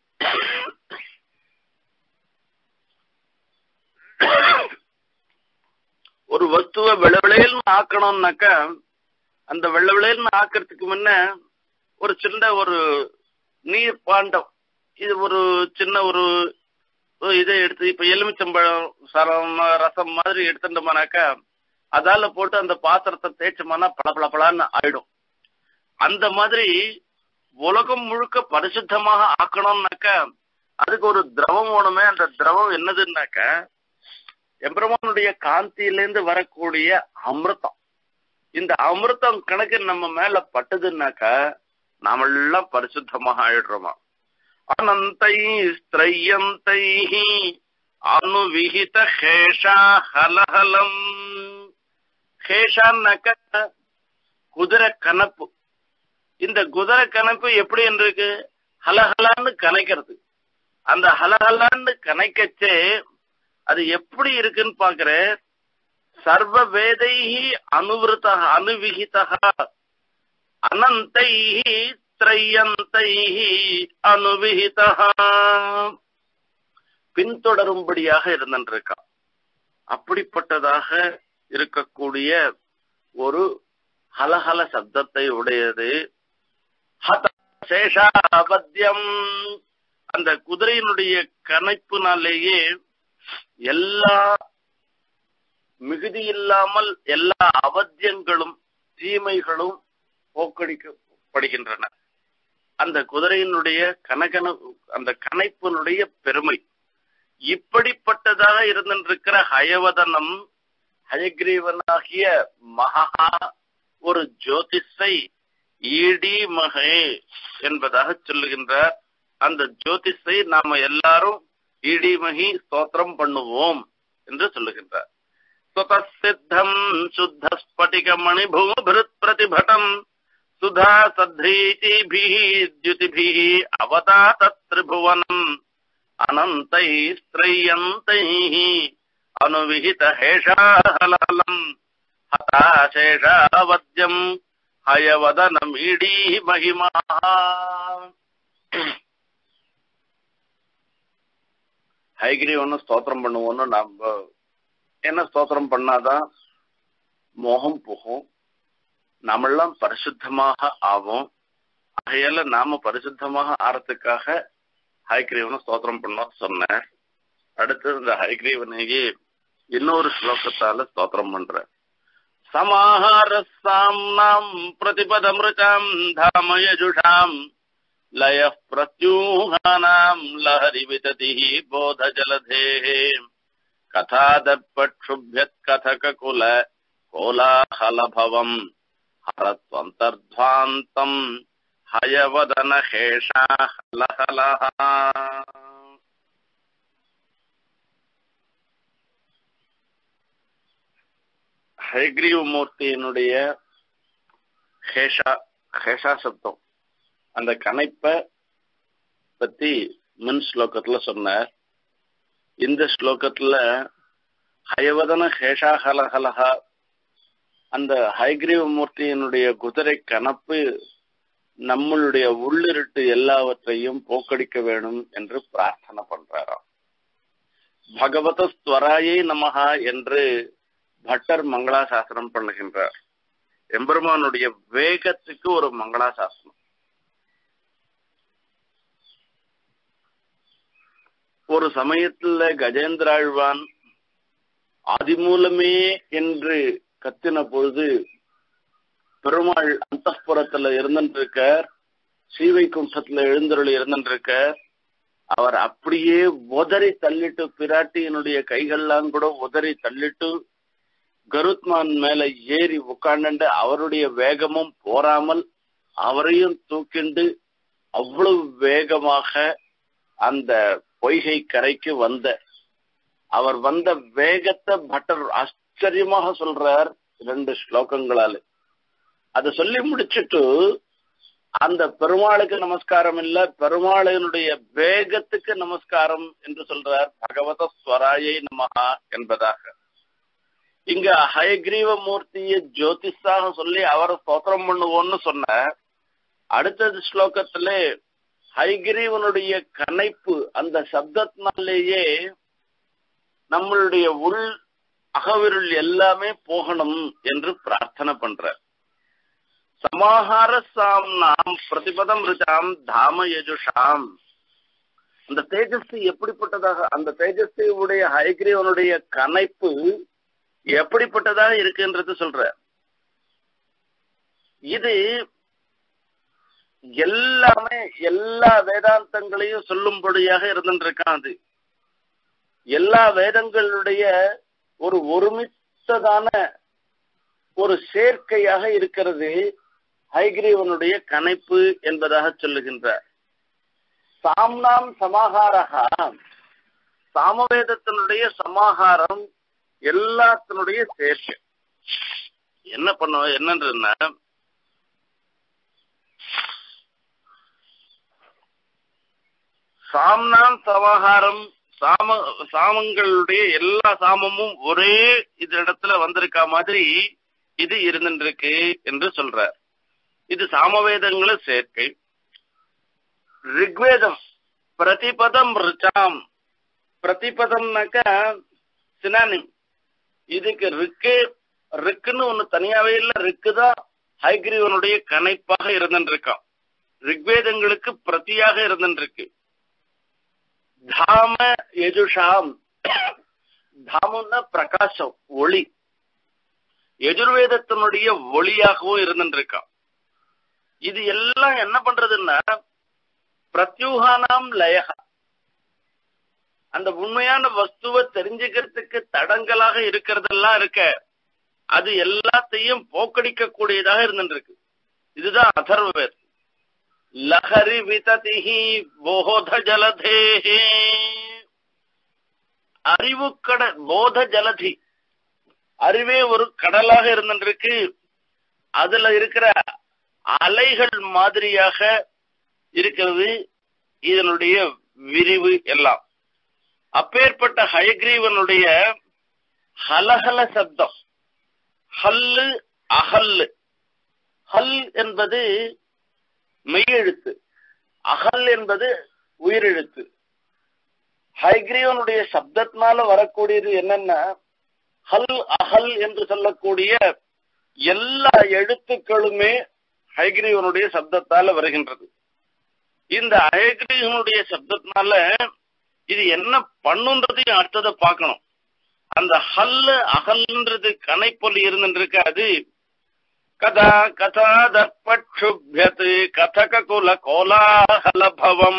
ஒரு வஸ்துவை வெள்ளவிளையல்னு ஆக்கணும்னாக்கா, அந்த வெள்ளவிளையல்னு ஆக்கிறதுக்கு முன்ன ஒரு சின்ன ஒரு நீர் பாண்டம், இது ஒரு சின்ன ஒரு இதை எடுத்து இப்ப எலுமிச்சம்பழம் சரம் ரசம் மாதிரி எடுத்துட்டோம்னாக்கா அதால போட்டு அந்த பாத்திரத்தை தேய்ச்சோம்னா பளபளபளான்னு ஆயிடும். அந்த மாதிரி உலகம் முழுக்க பரிசுத்தமாக ஆக்கணும்னாக்கா அதுக்கு ஒரு திரவம் வேணுமே. அந்த திரவம் என்னதுன்னாக்கா எம்பெருமானுடைய காந்தியிலேருந்து வரக்கூடிய அமிர்தம். இந்த அமிர்தம் கணக்கு நம்ம மேல பட்டதுன்னாக்கா நாமெல்லாம் பரிசுத்தமாக ஆயிடுறோமா. அனந்தை ஸ்திரையந்தை அனுவிஹித ஹேஷா ஹலஹலம். ஹேஷான்னாக்க குதிரை கணப்பு. இந்த குதிரை கணப்பு எப்படி இருக்கு, ஹலஹலான்னு கணைக்கிறது. அந்த ஹலஹலான்னு கணைக்கச்சே அது எப்படி இருக்குன்னு பாக்குற, சர்வ வேதைஹி அனுவிருத அனுவிஹிதா அனந்தைஹி த்ரையந்தைஹி அனுவிஹிதா, பின்தொடரும்படியாக இருந்திருக்கா. அப்படிப்பட்டதாக இருக்கக்கூடிய ஒரு ஹலஹல சப்தத்தை உடையது. சேஷாபத்தியம், அந்த குதிரையினுடைய கணைப்புனாலேயே எல்லா மிகுதி இல்லாமல் எல்லா அவத்தியங்களும் தீமைகளும் போக்கடிக்கப்படுகின்றன. அந்த குதிரையினுடைய கனகன அந்த கனைப்பினுடைய பெருமை இப்படிப்பட்டதாக இருந்திருக்கிற ஹயவதனம் ஹயக்ரீவனாகிய மகா ஒரு ஜோதிஷை ஈடி மகே என்பதாக சொல்லுகின்றார். அந்த ஜோதிஷை நாம எல்லாரும் ஈடிமகி ஸ்தோத்திரம் பண்ணுவோம் என்று சொல்லுகின்றார். சுதசித்தம் சுத்த ஸ்படிக மணிபூபிருத் பிரதிபடம் சுதா சத்ரீதிபிஹி அவதாத திரிபுவனம் அனந்தைஸ்த்ரயந்தைஹ அனுவிஹித ஹேஷாஹலம் ஹதாசேஷாவத்யம் ஹயவதனம் ஈடி மகிமா. ஹயக்ரீவனை ஸ்தோத்திரம் பண்ணுவோம்னு நம்ம என்ன ஸ்தோத்திரம் பண்ணாதான் மோகம் போகும், நாமெல்லாம் பரிசுத்தமாக ஆவோம். ஆகையால நாம பரிசுத்தமாக ஆறதுக்காக ஹயக்ரீவனை ஸ்தோத்திரம் பண்ணோம் சொன்னார். அடுத்து இந்த ஹயக்ரீவனையே இன்னொரு ஸ்லோகத்தால ஸ்தோத்திரம் பண்ற. சமாஹாரசாம் பிரதிபதமிருதாம் தாமயஜுஷாம் லய பிரத்யூஹானாம் லஹரி விததி போத ஜலதே கதாதர்பக்ஷுப்யத் கதக குல கோலாஹலபவம் ஹரத்வந்தர்த்வாந்தம் ஹயவதன ஹேஷாஹலஹலஹ. ஹயக்ரீவ மூர்த்தியினுடைய ஹேஷா ஹேஷா சப்தம் அந்த கணைப்பை பத்தி மின் ஸ்லோகத்துல சொன்னார். இந்த ஸ்லோகத்துல ஹயவதன ஹேஷாஹலஹலஹா அந்த ஹயக்ரீவ மூர்த்தியினுடைய குதிரை கணப்பு நம்மளுடைய உள்ளிருட்டு எல்லாவற்றையும் போக்கடிக்க வேணும் என்று பிரார்த்தனை பண்றாராம். பகவத ஸ்வராயை நமஹா என்று பட்டர் மங்களாசாசனம் பண்ணுகின்றார். எம்பெருமானுடைய வேகத்துக்கு ஒரு மங்களாசாசனம். ஒரு சமயத்துல கஜேந்திராழ்வான் ஆதிமூலமே என்று கத்தின பொழுது பெருமாள் அந்தப்புறத்துல இருந்திருக்கார், ஸ்ரீவைகுண்டத்துல எழுந்தருள் இருந்திருக்கார். அவர் அப்படியே உதறி தள்ளிட்டு பிராட்டியினுடைய கைகள்லாம் கூட உதறி தள்ளிட்டு கருத்மான் மேல ஏறி உட்கார்ந்து அவருடைய வேகமும் போராமல் அவரையும் தூக்கிண்டு அவ்வளவு வேகமாக அந்த பொய்கை கரைக்கு வந்த அவர் வந்த வேகத்தை பட்டர் ஆச்சரியமாக சொல்றார் இரண்டு ஸ்லோகங்களால. அதை சொல்லி முடிச்சுட்டு அந்த பெருமாளுக்கு நமஸ்காரம் இல்ல, பெருமாளினுடைய வேகத்துக்கு நமஸ்காரம் என்று சொல்றார். பகவத ஸ்வராயை நமஹா என்பதாக இங்க ஹயக்ரீவ மூர்த்தியை ஜோதிஷாக சொல்லி அவரை ஸ்தோத்திரம் பண்ணுவோம்னு சொன்ன அடுத்தது ஸ்லோகத்துல ஹயக்ரீவனுடைய கனைப்பு அந்த சப்தத்தினாலேயே நம்மளுடைய உள் அகவிருள் எல்லாமே போகணும் என்று பிரார்த்தனை பண்ற. சமாஹார சாம் நாம் பிரதிபதம் ருஜாம் தாம யஜுஷாம். அந்த தேஜஸ்வி எப்படிப்பட்டதாக அந்த தேஜஸ்வியுடைய ஹயக்ரீவனுடைய கனைப்பு எப்படிப்பட்டதாக இருக்குன்றது சொல்ற. இது எல்லாமே எல்லா வேதாந்தங்களையும் சொல்லும்படியாக இருந்துருக்கான். அது எல்லா வேதங்களுடைய ஒரு ஒருமித்ததான ஒரு சேர்க்கையாக இருக்கிறது ஹயக்ரீவனுடைய கனைப்பு என்பதாக சொல்லுகின்றார். சாம்னாம் சமாஹாரஹா சாமவேதத்தினுடைய சமாஹாரம் எல்லாத்தினுடைய சேர்க்கை. என்ன பண்ண என்னன்றதுன்னா சாம்னாம் சமாஹாரம் சாம சாமங்களுடைய எல்லா சாமமும் ஒரே இது இடத்துல வந்திருக்கா மாதிரி இது இருந்துருக்கு என்று சொல்றார். இது சாமவேதங்கள சேர்க்கை. ரிக்வேதம் பிரதிபதம் ரிச்சாம். பிரதிபதம்னாக்க சினானிம். இதுக்கு ரிக்கு ரிக்குன்னு ஒண்ணு தனியாவே இல்ல, ரிக்குதான் ஹயக்ரீவனுடைய கனைப்பாக இருந்துருக்கான். ரிக்வேதங்களுக்கு பிரதியாக இருந்துருக்கு. தாம யஜுஷாம். தாமம்னா பிரகாசம், ஒளி. எஜுர்வேதத்தினுடைய ஒளியாகவும் இருந்துருக்கான். இது எல்லாம் என்ன பண்றதுன்னா பிரத்யூகானாம் லயகா, அந்த உண்மையான வஸ்துவை தெரிஞ்சுக்கிறதுக்கு தடங்கலாக இருக்கிறதெல்லாம் இருக்க அது எல்லாத்தையும் போக்கடிக்க கூடியதாக இருந்துருக்கு. இதுதான் அதர்வ வேதம். லஹரி விததிஹி போத ஜலதேஹே, அறிவு கடல், போத ஜலதி, அறிவே ஒரு கடலாக இருந்துருக்கு. அதுல இருக்கிற அலைகள் மாதிரியாக இருக்கிறது இதனுடைய விரிவு எல்லாம். அப்பேற்பட்ட ஹயக்ரீவனுடைய ஹலஹல சப்தம், ஹல்லு அகல்லு. ஹல் என்பது மெய்யெழுத்து, அகல் என்பது உயிரெழுத்து. ஹயக்ரீவனுடைய சப்தத்தினால வரக்கூடியது என்னன்னா ஹல் அகல் என்று சொல்லக்கூடிய எல்லா எழுத்துக்களுமே ஹயக்ரீவனுடைய சப்தத்தால வருகின்றது. இந்த ஹயக்ரீவனுடைய சப்தத்தினால இது என்ன பண்ணுன்றதையும் அடுத்ததை பார்க்கணும். அந்த ஹல்லு அகல்ன்றது கனைப்பொலி இருந்துருக்காது. கதா கதா தற்புபியது கதக குல கோலாஹலபவம்.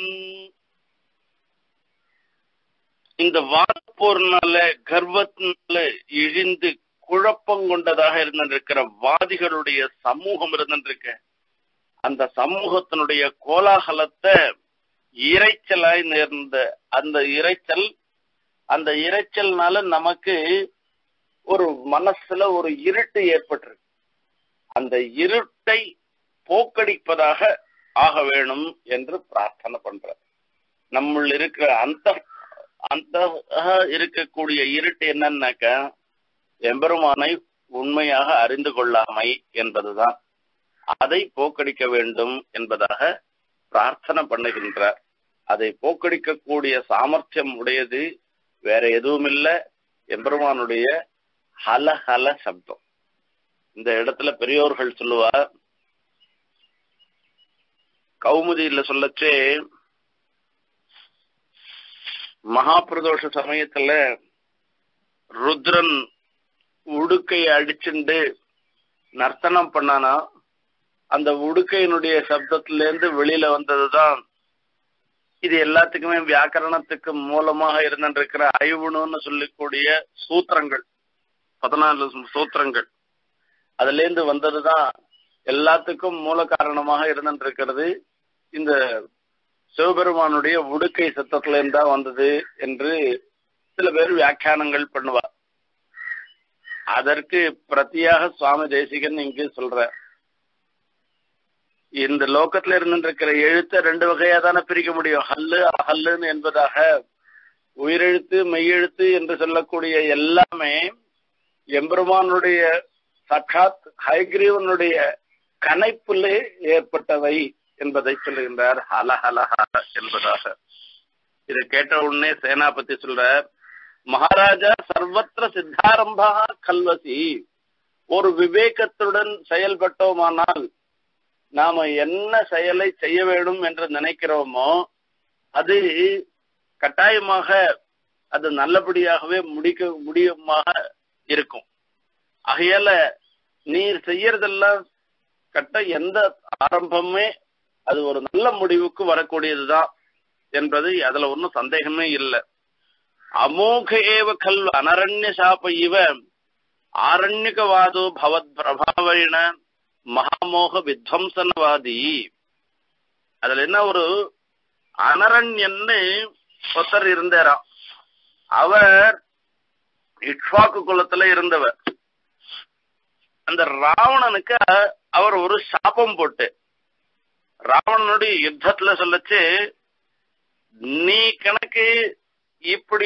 இந்த வாதப்போர்னால கர்வத்தினால இழிந்து குழப்பம் கொண்டதாக இருந்திருக்கிற வாதிகளுடைய சமூகம் இருந்திருக்க அந்த சமூகத்தினுடைய கோலாகலத்தை இறைச்சலாய் நேர்ந்த அந்த இறைச்சல், அந்த இறைச்சல்னால நமக்கு ஒரு மனசுல ஒரு இருட்டு ஏற்பட்டிருக்கு. அந்த இருட்டை போக்கடிப்பதாக ஆக வேணும் என்று பிரார்த்தனை பண்ற. நம்முள் இருக்கிற அந்த அந்த இருக்கக்கூடிய இருட்டு என்னன்னாக்க எம்பெருமானை உண்மையாக அறிந்து கொள்ளாமை என்பதுதான். அதை போக்கடிக்க வேண்டும் என்பதாக பிரார்த்தனை பண்ணுகின்றார். அதை போக்கடிக்கக்கூடிய சாமர்த்தியம் உடையது வேற எதுவும் இல்லை, எம்பெருமானுடைய ஹலஹல சப்தம். இந்த இடத்துல பெரியோர்கள் சொல்லுவார், கௌமுதியில சொல்லச்சே மகாபிரதோஷ சமயத்துல ருத்ரன் உடுக்கையை அடிச்சுண்டு நர்த்தனம் பண்ணானா, அந்த உடுக்கையினுடைய சப்தத்திலேருந்து வெளியில வந்ததுதான் இது. எல்லாத்துக்குமே வியாக்கரணத்துக்கு மூலமாக இருந்திருக்கிற ஐவுணுன்னு சொல்லக்கூடிய சூத்திரங்கள், பதினாலு சூத்திரங்கள், அதுல இருந்து வந்ததுதான் எல்லாத்துக்கும் மூல காரணமாக இருந்திருக்கிறது. இந்த சிவபெருமானுடைய உடுக்கை சத்தத்துல இருந்தா வந்தது என்று சில பேர் வியாக்கியானங்கள் பண்ணுவார். அதற்கு பிரத்தியாக சுவாமி தேசிகன் இங்கு சொல்ற, இந்த லோகத்துல இருந்திருக்கிற எழுத்தை ரெண்டு வகையா தானே பிரிக்க முடியும். ஹல்லு அஹல்லுன்னு என்பதாக உயிரெழுத்து மெய்யெழுத்து என்று சொல்லக்கூடிய எல்லாமே எம்பெருமானுடைய சாட்சாத் ஹயக்ரீவனுடைய கனைப்பிலே ஏற்பட்டவை என்பதை சொல்லுகின்றார் ஹலஹலஹா என்பதாக. இதை கேட்ட உடனே சேனாபதி சொல்ற, மகாராஜா சர்வத்திர சித்தாரம்பா கல்வசி. ஒரு விவேகத்துடன் செயல்பட்டோமானால் நாம என்ன செயலை செய்ய வேண்டும் என்று நினைக்கிறோமோ அது கட்டாயமாக அது நல்லபடியாகவே முடிக்க முடியுமாக இருக்கும். ஆகையால நீர் செய்யறதெல்லாம் கட்ட எந்த ஆரம்பமே அது ஒரு நல்ல முடிவுக்கு வரக்கூடியதுதான் என்பது அதுல ஒன்றும் சந்தேகமே இல்லை. அமோக ஏவ கல்வ அனரண்ய சாப இவ ஆரண்யகவாதோ பவத் பிரபாவன மகாமோக வித்வம்சனவாதி. அதுல என்ன, ஒரு அனரண்யன்னு ஒருத்தர் இருந்தாராம். அவர் இக்ஷ்வாக்கு குலத்துல இருந்தவர். அந்த ராவணனுக்கு அவர் ஒரு சாபம் போட்டு ராவணனுடைய யுத்தத்துல சொல்லச்சு, நீ கணக்கு இப்படி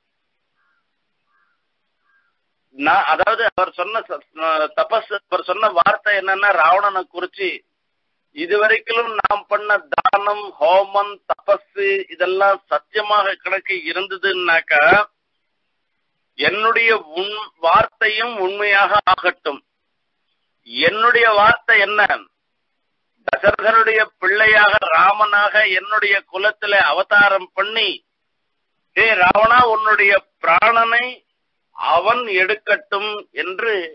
நான், அதாவது அவர் சொன்ன தபஸ், அவர் சொன்ன வார்த்தை என்னன்னா ராவணனை குறிச்சு, இதுவரைக்கும் நாம் பண்ண தானம் ஹோமம் தபஸ் இதெல்லாம் சத்தியமாக கணக்கு இருந்ததுன்னாக்கா என்னுடைய உன் வார்த்தையும் உண்மையாக ஆகட்டும். என்னுடைய வார்த்தை என்ன, தசரதனுடைய பிள்ளையாக ராமனாக என்னுடைய குலத்தில அவதாரம் பண்ணி, ஹே ராவணா உன்னுடைய பிராணனை அவன் எடுக்கட்டும் என்று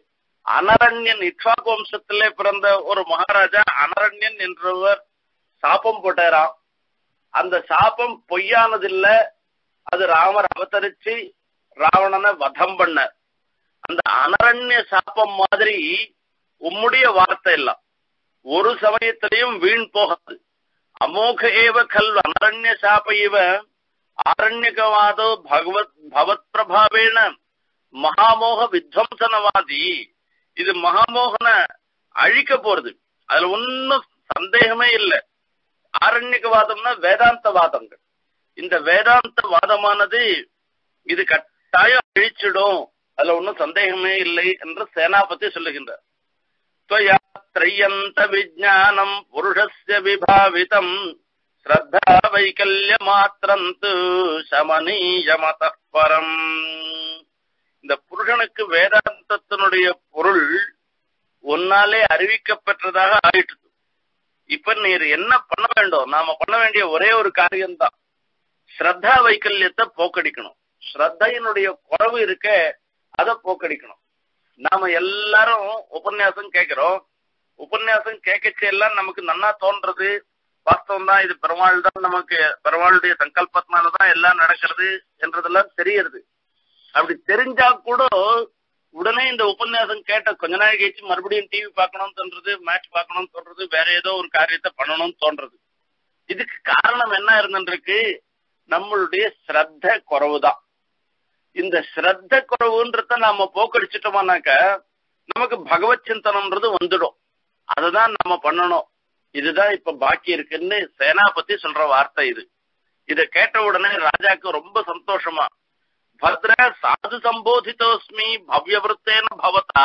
அனரண்யன் இக்ஷ்வாகு வம்சத்திலே பிறந்த ஒரு மகாராஜா அனரண்யன் என்றவர் சாபம் போட்டாராம். அந்த சாபம் பொய்யானதில்ல, அது ராமர் அவதரிச்சு ராவணனை வதம் பண்ண. அந்த அனரண்ய சாபம் மாதிரி உம்முடைய வார்த்தை எல்லாம் ஒரு சமயத்திலையும் வீண் போகாது. அமோக ஏவ கல் அனரண்ய சாப இவ ஆரண்யகவாதோ பகவத் பவத் பிரபாவேன மகாமோக வித்வம்சனவாதி. இது மகாமோகன அழிக்க போறது, அதுல ஒன்னும் சந்தேகமே இல்லை. ஆரண்யகவாதம்னா வேதாந்த வாதங்கள். இந்த வேதாந்த வாதமானது இது கட்டாயம் அழிச்சிடும், அதுல ஒன்னும் சந்தேகமே இல்லை என்று சேனாபதி சொல்லுகின்றார். த்வயாத்ரயந்த விஜ்ஞானம் புருஷஸ்ய விபாவிதம் ஸ்ரத்தா வைகல்ய மாத்ரந்து சமனீயமதః பரம். இந்த புருஷனுக்கு வேதாந்தத்தினுடைய பொருள் ஒன்னாலே அறிவிக்கப்பட்டதாக ஆயிட்டு. இப்ப நீர் என்ன பண்ண வேண்டும்? நாம பண்ண வேண்டிய ஒரே ஒரு காரியம்தான், ஸ்ரத்தா வைக்கல்யத்தை போக்கடிக்கணும். ஸ்ரத்தையினுடைய குறைவு இருக்க, அதை போக்கடிக்கணும். நாம எல்லாரும் உபன்யாசம் கேட்கிறோம். உபன்யாசம் கேட்கச்சு எல்லாம் நமக்கு நன்னா தோன்றது வாஸ்தவம் தான். இது பெருமாள் தான், நமக்கு பெருமாளுடைய சங்கல்பத்தினாலதான் எல்லாம் நடக்கிறது என்றதெல்லாம் தெரியுது. அப்படி தெரிஞ்சா கூட உடனே இந்த உபன்யாசம் கேட்ட கொஞ்ச நாள் கழிச்சு மறுபடியும் டிவி பார்க்கணும்னு தோன்றது, மேட்ச் பார்க்கணும்னு தோன்றது, வேற ஏதோ ஒரு காரியத்தை பண்ணணும்னு தோன்றது. இதுக்கு காரணம் என்ன இருந்துருக்கு? நம்மளுடைய ஸ்ரத்த குறைவுதான். இந்த ஸ்ரத்த குறைவுன்றத நாம போக்கடிச்சிட்டோம்னாக்க நமக்கு பகவத் சிந்தனம்ன்றது வந்துடும். அதுதான் நம்ம பண்ணணும். இதுதான் இப்ப பாக்கி இருக்குன்னு சேனாபதி சொல்ற வார்த்தை இது. இதை கேட்ட உடனே ராஜாக்கு ரொம்ப சந்தோஷமா, பத்ர சாது சம்போதிதோஸ்மி பவ்யவருத்தேன பவதா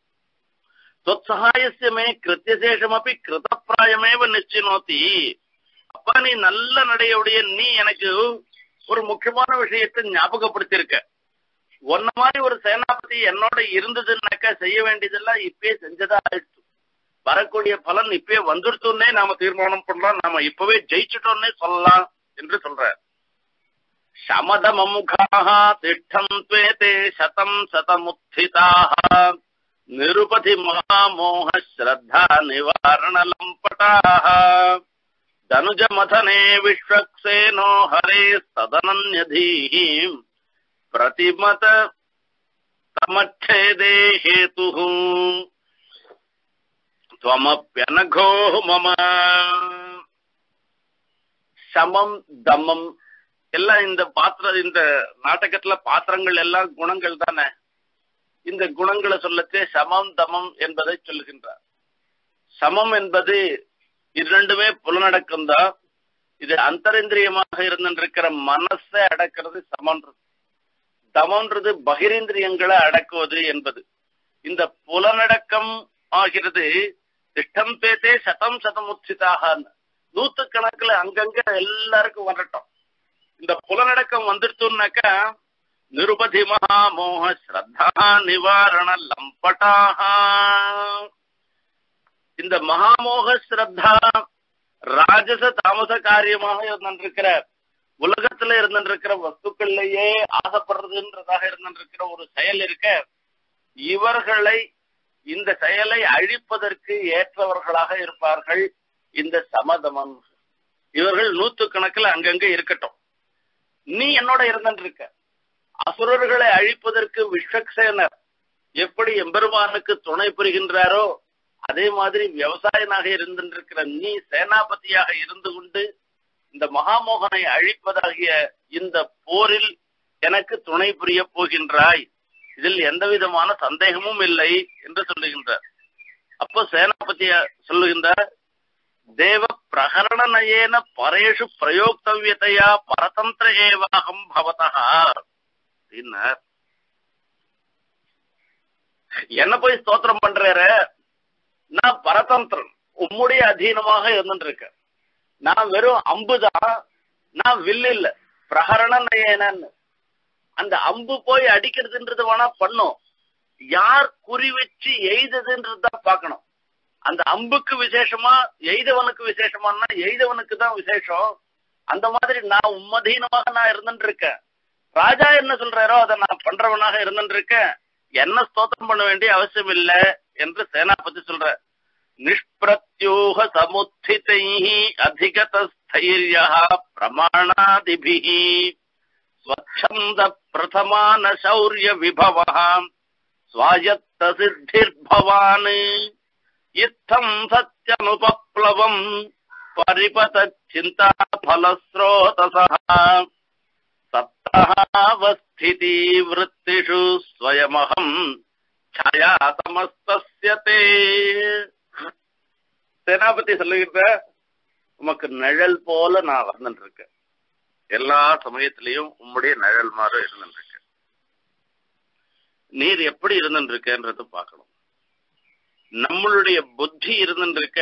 தொத்சகாயஸ்ய மே கிருத்தியசேஷமபி கிருதப்பிராயமேவ நிச்சினோதி. அப்பா, நீ நல்ல நடையுடைய, நீ எனக்கு ஒரு முக்கியமான விஷயத்தை ஞாபகப்படுத்திருக்க. ஒன்ன மாதிரி ஒரு சேனாபதி என்னோட இருந்ததுன்னாக்கா செய்ய வேண்டியதெல்லாம் இப்பயே செஞ்சதா ஆயிடுச்சு. வரக்கூடிய பலன் இப்பயே வந்துடுத்துன்னே நாம தீர்மானம் பண்றோம், நாம இப்பவே ஜெயிச்சுட்டோன்னே சொல்லலாம் என்று சொல்ற. சமதமமுகாஹ திஷ்டம் த்வேதே சதம் சதமுத்திதாஹ நிருபதி மகாமோஹ ஸ்ரத்தா நிவாரண லம்படாஹ தனுஜ மதனே விஸ்வக்சேனோ ஹரே சதனன்யதீஹி பிரதிமத தமச்சேதே ஹேதுஹு த்வமப்யனகோ மம. சமம் தமம் எல்லாம் இந்த பாத்திர இந்த நாடகத்துல பாத்திரங்கள் எல்லாம் குணங்கள் தானே. இந்த குணங்களை சொல்லச்சே சமம் தமம் என்பதை சொல்லுகின்றார். சமம் என்பது இரண்டுமே புலனடக்கம் தான். இது அந்தரேந்திரியமாக இருந்திருக்கிற மனசை அடக்கிறது சமன்றது. தமன்றது பகிரேந்திரியங்களை அடக்குவது என்பது. இந்த புலனடக்கம் ஆகிறது திட்டம் பேத்தே சதம் சதம் உச்சிதாக நூத்து கணக்குல அங்கங்க எல்லாருக்கும் வரட்டும். இந்த புலனடக்கம் வந்துடுத்துனாக்கா நிருபதி மகாமோக ஸ்ரத்தா நிவாரண லம்பட்டாக. இந்த மகாமோக ஸ்ரத்தா ராஜச தாமச காரியமாக இருந்திருக்கிற, உலகத்துல இருந்திருக்கிற வஸ்துக்கள்லயே ஆசைப்படுறதுன்றதாக இருந்திருக்கிற ஒரு செயல் இருக்க, இவர்களை இந்த செயலை அழிப்பதற்கு ஏற்றவர்களாக இருப்பார்கள் இந்த சமதமன். இவர்கள் நூத்து கணக்கில் அங்கங்க இருக்கட்டும். நீ என்னோட இருந்திருக்க. அசுரர்களை அழிப்பதற்கு விஸ்வக்சேனர் எப்படி எம்பெருமானுக்கு துணை புரிகின்றாரோ அதே மாதிரி விவசாயனாக இருந்திருக்கிற நீ சேனாபதியாக இருந்து கொண்டு இந்த மகாமோகனை அழிப்பதாகிய இந்த போரில் எனக்கு துணை புரிய போகின்றாய். இதில் எந்த விதமான சந்தேகமும் இல்லை என்று சொல்லுகின்றார். அப்போ சேனாபதிய சொல்லுகின்றார், தேவ பிரகரண நயேன பரேஷு பிரயோக்தவியதையா பரதந்திர ஏவாகம் பவதா. என்ன போய் ஸ்தோத்திரம் பண்ற? நான் பரதந்திரன், உம்முடைய அதீனமாக இருந்துருக்க. நான் வெறும் அம்புதான், நான் வில்லு இல்ல. பிரகரண நயேனன்னு அந்த அம்பு போய் அடிக்கிறதுன்றது வேணா பண்ணும், யார் குறி வச்சு எய்ததுன்றதுதான் பார்க்கணும். அந்த அம்புக்கு விசேஷமா எய்தவனுக்கு விசேஷமானா எய்தவனுக்கு தான் விசேஷம். அந்த மாதிரி நான் உம்மதீனமாக நான் இருந்துட்டு இருக்கேன். ராஜா என்ன சொல்றாரோ அதை நான் பண்றவனாக இருந்துட்டு இருக்கேன். என்ன ஸ்தோத்திரம் பண்ண வேண்டிய அவசியம் இல்ல என்று சேனாபதி சொல்ற. நிஷ்பிரத்யூக சமுத்திதை அதிகத ஸ்தைர்யா பிரமாணாதிபிஹி ஸ்வச்சந்த பிரதமான சௌரிய விபவஹ ஸ்வாயத்த சித்திர்பவான் இத்தம் சத்யனுபப்ளவம் பரிபத சிந்தா ஃபலஸ்ரோதசஹ சப்தஹாவஸ்திதி விருத்திஷு ஸ்வயமஹம் ಛಾಯಾ ಸಮಸ್ತಸ್ಯತೆ. சேனாபதி சொல்லுகிற, உமக்கு நிழல் போல நான் வந்துட்டு இருக்கேன், எல்லா சமயத்திலையும் உம்முடைய நிழல் மாதிரி இருந்துட்டு இருக்க. நீர் எப்படி இருந்துட்டு இருக்கன்றது பார்க்கணும். நம்மளுடைய புத்தி இருந்துட்டு இருக்க,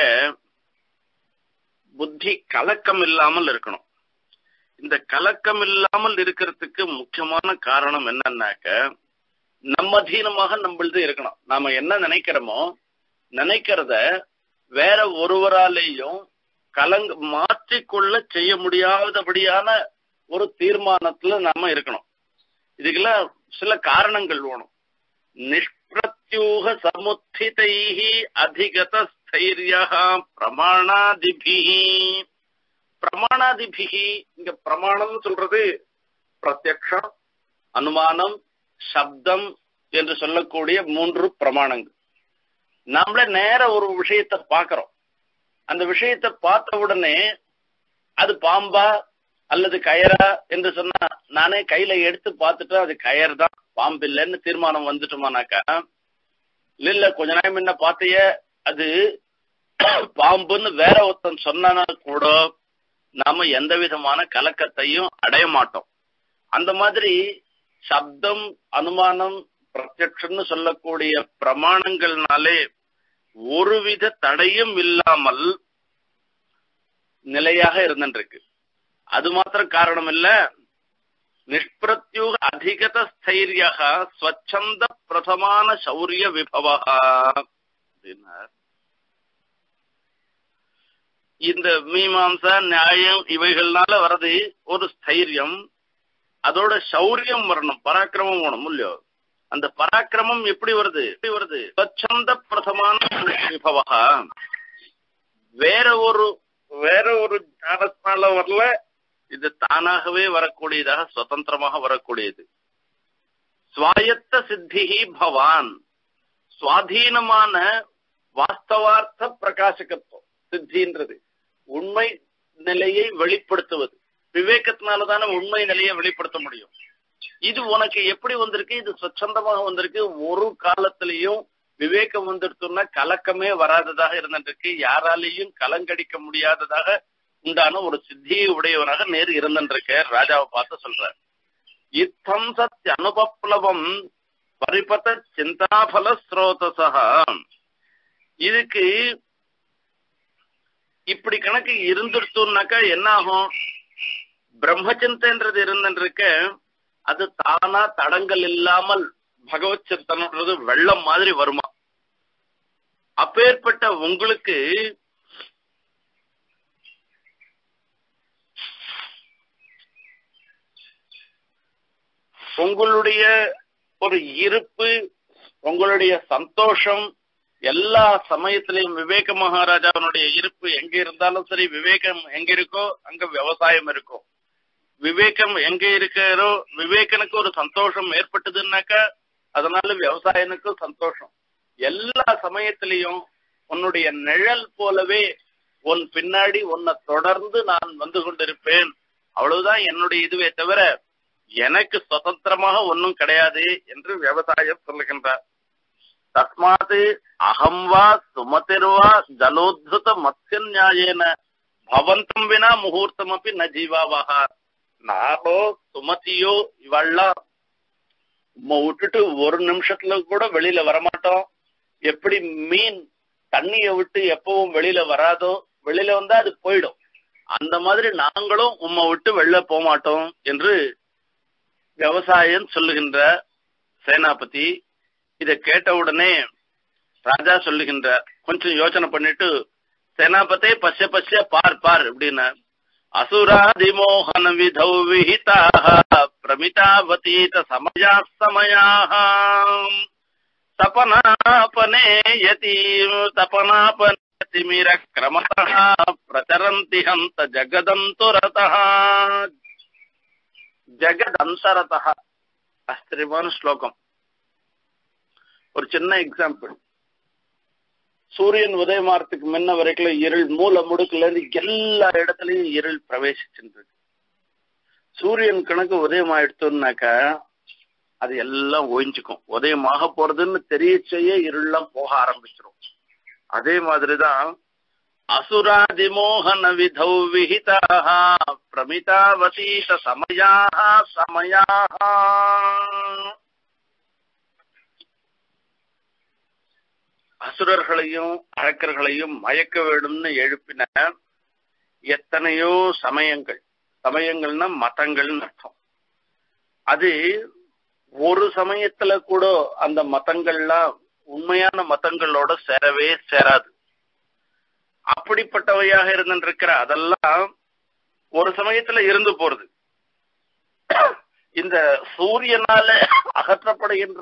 புத்தி கலக்கம் இல்லாமல் இருக்கணும். இந்த கலக்கம் இல்லாமல் இருக்கிறதுக்கு முக்கியமான காரணம் என்னன்னாக்க, நம்ம அதீனமாக நம்மளது இருக்கணும். நாம என்ன நினைக்கிறோமோ நினைக்கிறத வேற ஒருவராலேயும் கலங்க மாற்றிக்கொள்ள செய்ய முடியாதபடியான ஒரு தீர்மானத்துல நாம இருக்கணும். இதுக்கெல்லாம் சில காரணங்கள் வேணும். நிஷ்பிரத்யூக சமுத்திதைஹி அதிகத ஸ்தைர்யா பிரமாணாதிபிஹி. பிரமாணாதிபிஹி இங்க பிரமாணம் சொல்றது பிரத்யக்ஷம், அனுமானம், சப்தம் என்று சொல்லக்கூடிய மூன்று பிரமாணங்கள். நாமளே நேர ஒரு விஷயத்தை பார்க்கிறோம். அந்த விஷயத்தை பார்த்த உடனே அது பாம்பா அல்லது கயரா என்று சொன்னா, நானே கையில எடுத்து பார்த்துட்டு அது கயர் தான், பாம்பு இல்லைன்னு தீர்மானம் வந்துட்டோமானாக்கா, இல்ல இல்ல கொஞ்ச நேரம் முன்ன பார்த்தைய அது பாம்புன்னு வேற ஒருத்தன் சொன்னா கூட நாம எந்த விதமான கலக்கத்தையும் அடைய மாட்டோம். அந்த மாதிரி சப்தம், அனுமானம், பிரத்யக்ஷம்னு சொல்லக்கூடிய பிரமாணங்கள்னாலே ஒருவித தடையும் இல்லாமல் நிலையாக இருந்துருக்கு. அது மாத்திரம் காரணம் இல்ல, நிஷ்பிரத்யூக அதிகத ஸ்தைர்யா ஸ்வச்சந்த பிரதமான சௌரிய விபவா. இந்த மீமாம்சா, நியாயம் இவைகள்னால வர்றது ஒரு ஸ்தைரியம். அதோட சௌரியம் வரணும், பராக்கிரமம் வேணும் இல்லையோ. அந்த பராக்கிரமம் எப்படி வருது எப்படி வருது ஸ்வச்சந்த பிரதமான விபவா. வேற ஒரு வேற ஒரு ஞானத்தினால வரல, இது தானாகவே வரக்கூடியதாக சுதந்திரமாக வரக்கூடியது. ஸ்வாயத்த சித்திஹி பவான், சுவாதீனமான வாஸ்தவார்த்த பிரகாசகத்துவம். சித்தின்றது உண்மை நிலையை வெளிப்படுத்துவது. விவேகத்தினாலதான உண்மை நிலையை வெளிப்படுத்த முடியும். இது உனக்கு எப்படி வந்திருக்கு? இது சொச்சந்தமாக வந்திருக்கு. ஒரு காலத்திலையும் விவேகம் வந்துடுத்துன்னா கலக்கமே வராததாக இருந்துருக்கு. யாராலையும் கலங்கடிக்க முடியாததாக உண்டான ஒரு சித்தியை உடையவனாக நேர் இருந்துருக்க ராஜாவை பார்த்து சொல்ற. இத்தம் சத் அனுபப்ளவம் பரிபத சிந்தாபல ஸ்ரோதசா. இதுக்கு இப்படி கணக்கு இருந்துடுத்துனாக்கா என்ன ஆகும்? பிரம்மச்சிந்தைன்றது இருந்துருக்க, அது தானா தடங்கள் இல்லாமல் பகவத் சிந்தனைன்றது வெள்ளம் மாதிரி வருமா. அப்பேற்பட்ட உங்களுக்கு உங்களுடைய ஒரு இருப்பு, உங்களுடைய சந்தோஷம் எல்லா சமயத்திலையும் விவேக மகாராஜாவினுடைய இருப்பு எங்க இருந்தாலும் சரி, விவேகம் எங்க இருக்கோ அங்க விவசாயம் இருக்கும். விவேகம் எங்க இருக்கிறோ, விவேகனுக்கு ஒரு சந்தோஷம் ஏற்பட்டதுன்னாக்கா அதனால விவசாயனுக்கும் சந்தோஷம். எல்லா சமயத்திலையும் உன்னுடைய நிழல் போலவே உன் பின்னாடி உன்னை தொடர்ந்து நான் வந்து கொண்டிருப்பேன். அவ்வளவுதான் என்னுடைய இதுவே தவிர எனக்கு சுதந்திரமாக ஒன்னும் கிடையாது என்று விவசாயம் சொல்லுகின்றார். தஸ்மாது அகம்வா சுமதிர்வா ஜலோத்ருத மத்ய நியாயேன பவந்தம் வினா முகூர்த்தம் அப்படி ந ஜீவாவாக. நானோ சுமதியோ இவெல்லாம் விட்டுட்டு ஒரு நிமிஷத்துல கூட வெளியில வரமாட்டோம். எப்படி மீன் தண்ணிய விட்டு எப்பவும் வெளியில வராதோ, வெளியில வந்தா அது போயிடும், அந்த மாதிரி நாங்களும் உம்மை விட்டு வெளில போக மாட்டோம் என்று விவசாயம் சொல்லுகின்ற சேனாபதி. இத கேட்ட உடனே ராஜா சொல்லுகின்ற, கொஞ்சம் யோசனை பண்ணிட்டு, சேனாபதி பச்சை பச்சை பார் பார் அப்படின்னா, அசுராதிமோகன விதௌ விஹிதாக பிரமிதாவதீத சமயா சமயாக. தபனாபனே யதீம் தபனாபனதிமிர க்ரமதः பிரசரந்தி ஹந்த ஜகதந்தரதः ஜகதந்தரதः. ஆச்சரியமான ஸ்லோகம். ஒரு சின்ன எக்ஸாம்பிள். சூரியன் உதயமாறதுக்கு முன்ன வரைக்கும் இருள் மூல முடுக்குல இருந்து எல்லா இடத்துலயும் இருள் பிரவேசிச்சுருக்கு. சூரியன் கணக்கு உதயம் ஆயிடுத்தோம்னாக்கா அது எல்லாம் ஒழிஞ்சுக்கும். உதயமாக போறதுன்னு தெரிய செய்ய இருள்லாம் போக ஆரம்பிச்சிடும். அதே மாதிரிதான் அசுராதிமோகன விதௌ விஹிதாக பிரமிதாவதீத சமயாக சமயாக. அசுரர்களையும் அழக்கர்களையும் மயக்க வேண்டும்னு எழுப்பின எத்தனையோ சமயங்கள். சமயங்கள்னா மதங்கள்னு அர்த்தம். அது ஒரு சமயத்துல கூட அந்த மதங்கள்லாம் உண்மையான மதங்களோட சேரவே சேராது. அப்படிப்பட்டவையாக இருந்திருக்கிற அதெல்லாம் ஒரு சமயத்துல இருந்து போறது. இந்த சூரியனால அகற்றப்படுகின்ற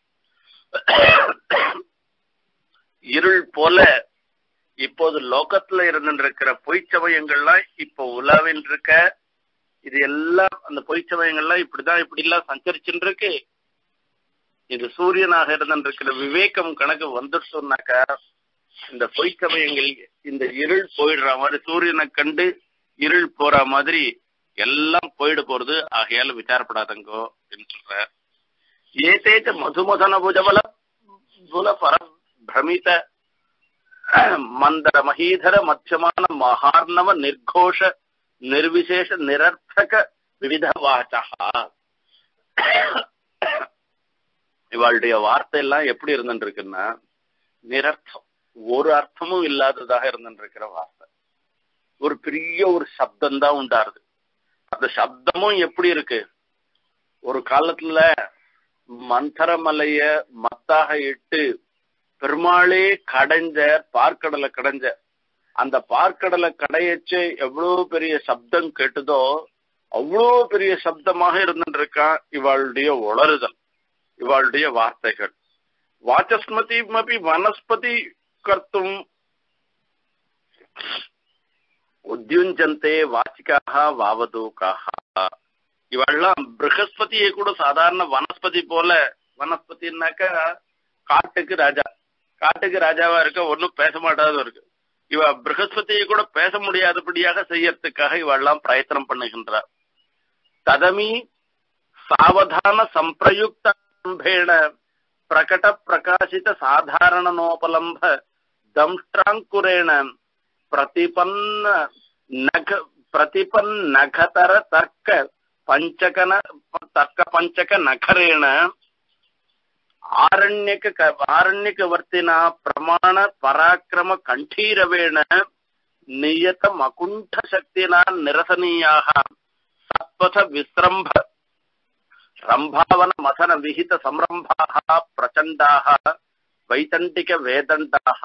இருள் போல இப்போது லோகத்துல இருந்திருக்கிற பொய்ச்சமயங்கள்லாம் இப்ப உலாவின் இருக்க. இது எல்லாம் அந்த பொய்ச்சமயங்கள்லாம் இப்படிதான் இப்படி எல்லாம் சஞ்சரிச்சுட்டு இருக்கு. இது சூரியனாக இருந்திருக்கிற விவேகம் கணக்கு வந்துட்டோம்னாக்கா இந்த பொய்ச்சமயங்கள் இந்த இருள் போயிடுற மாதிரி, சூரியனை கண்டு இருள் போற மாதிரி எல்லாம் போயிட போறது. ஆகையால விசாரப்படாதங்கோ என்று சொல்ற. ஏதேச்ச மதுமதன புஜபல புல பர பிரமித மந்தர மகீதர மத்தியமான மகார்ணவ நிர்கோஷ நிர்விசேஷ நிரர்த்தக விவித வாச்சா. இவளுடைய வார்த்தை எல்லாம் எப்படி இருந்துருக்குன்னா நிரர்த்தம், ஒரு அர்த்தமும் இல்லாததாக இருந்துருக்கிற வார்த்தை. ஒரு பெரிய ஒரு சப்தம் தான் உண்டாருது. அந்த சப்தமும் எப்படி இருக்கு, ஒரு காலத்துல மந்தரமலைய மத்தாக இட்டு பெருமாளே கடைஞ்ச பார்க்கடலை கடைஞ்ச அந்த பார்க்கடலை கடையச்சு எவ்வளவு பெரிய சப்தம் கேட்டுதோ அவ்வளோ பெரிய சப்தமாக இருந்துருக்கான் இவாளுடைய உளறுதல், இவாளுடைய வார்த்தைகள். வாச்சஸ்மதி மபி வனஸ்பதி கர்த்தும் உத்யுஞ்சந்தே வாச்சிக்காக வாவதூக்காக. இவெல்லாம் ப்ரஹஸ்பதியை கூட சாதாரண வனஸ்பதி போல, வனஸ்பதினாக்க காட்டுக்கு ராஜா, காட்டுக்கு ராஜாவா இருக்க, ஒன்னும் பேச மாட்டாத இருக்கு. இவ ப்ரஹஸ்பதியை கூட பேச முடியாதபடியாக செய்யறதுக்காக இவெல்லாம் பிரயத்தனம் பண்ணுகின்றார். ததமி சாவதான சம்பிரயுக்தேண பிரகட பிரகாசித சாதாரண நோபலம்ப தம்ஷ்டாங்குரேண பிரதிபன்ன நக பிரதிபன்னகதர தர்க்க பஞ்சகன தர்க்க பஞ்சக நகரேண ஆரண்யக ஆரண்யக வர்த்தினா பிரமாண பராக்கிரம கண்டீரவேண நியத மகுண்ட சக்தினா நிரசனீயாக சத்வத விஸ்ரம்ப ரம்பாவன மதன விஹித சம்ரம்பாக பிரச்சண்டாக வைதண்டிக வேதண்டாக.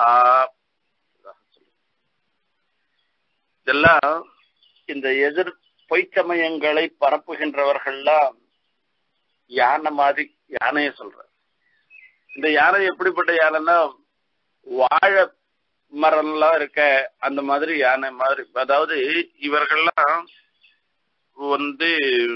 இதெல்லாம் இந்த எதிர் பொய்ச்சமயங்களை பரப்புகின்றவர்கள்லாம் யானை மாதிரி யானைய சொல்ற. இந்த யானை எப்படிப்பட்ட யானைன்னா வாழை மரம்லாம் இருக்க அந்த மாதிரி யானை மாதிரி. அதாவது இவர்கள்லாம் வந்து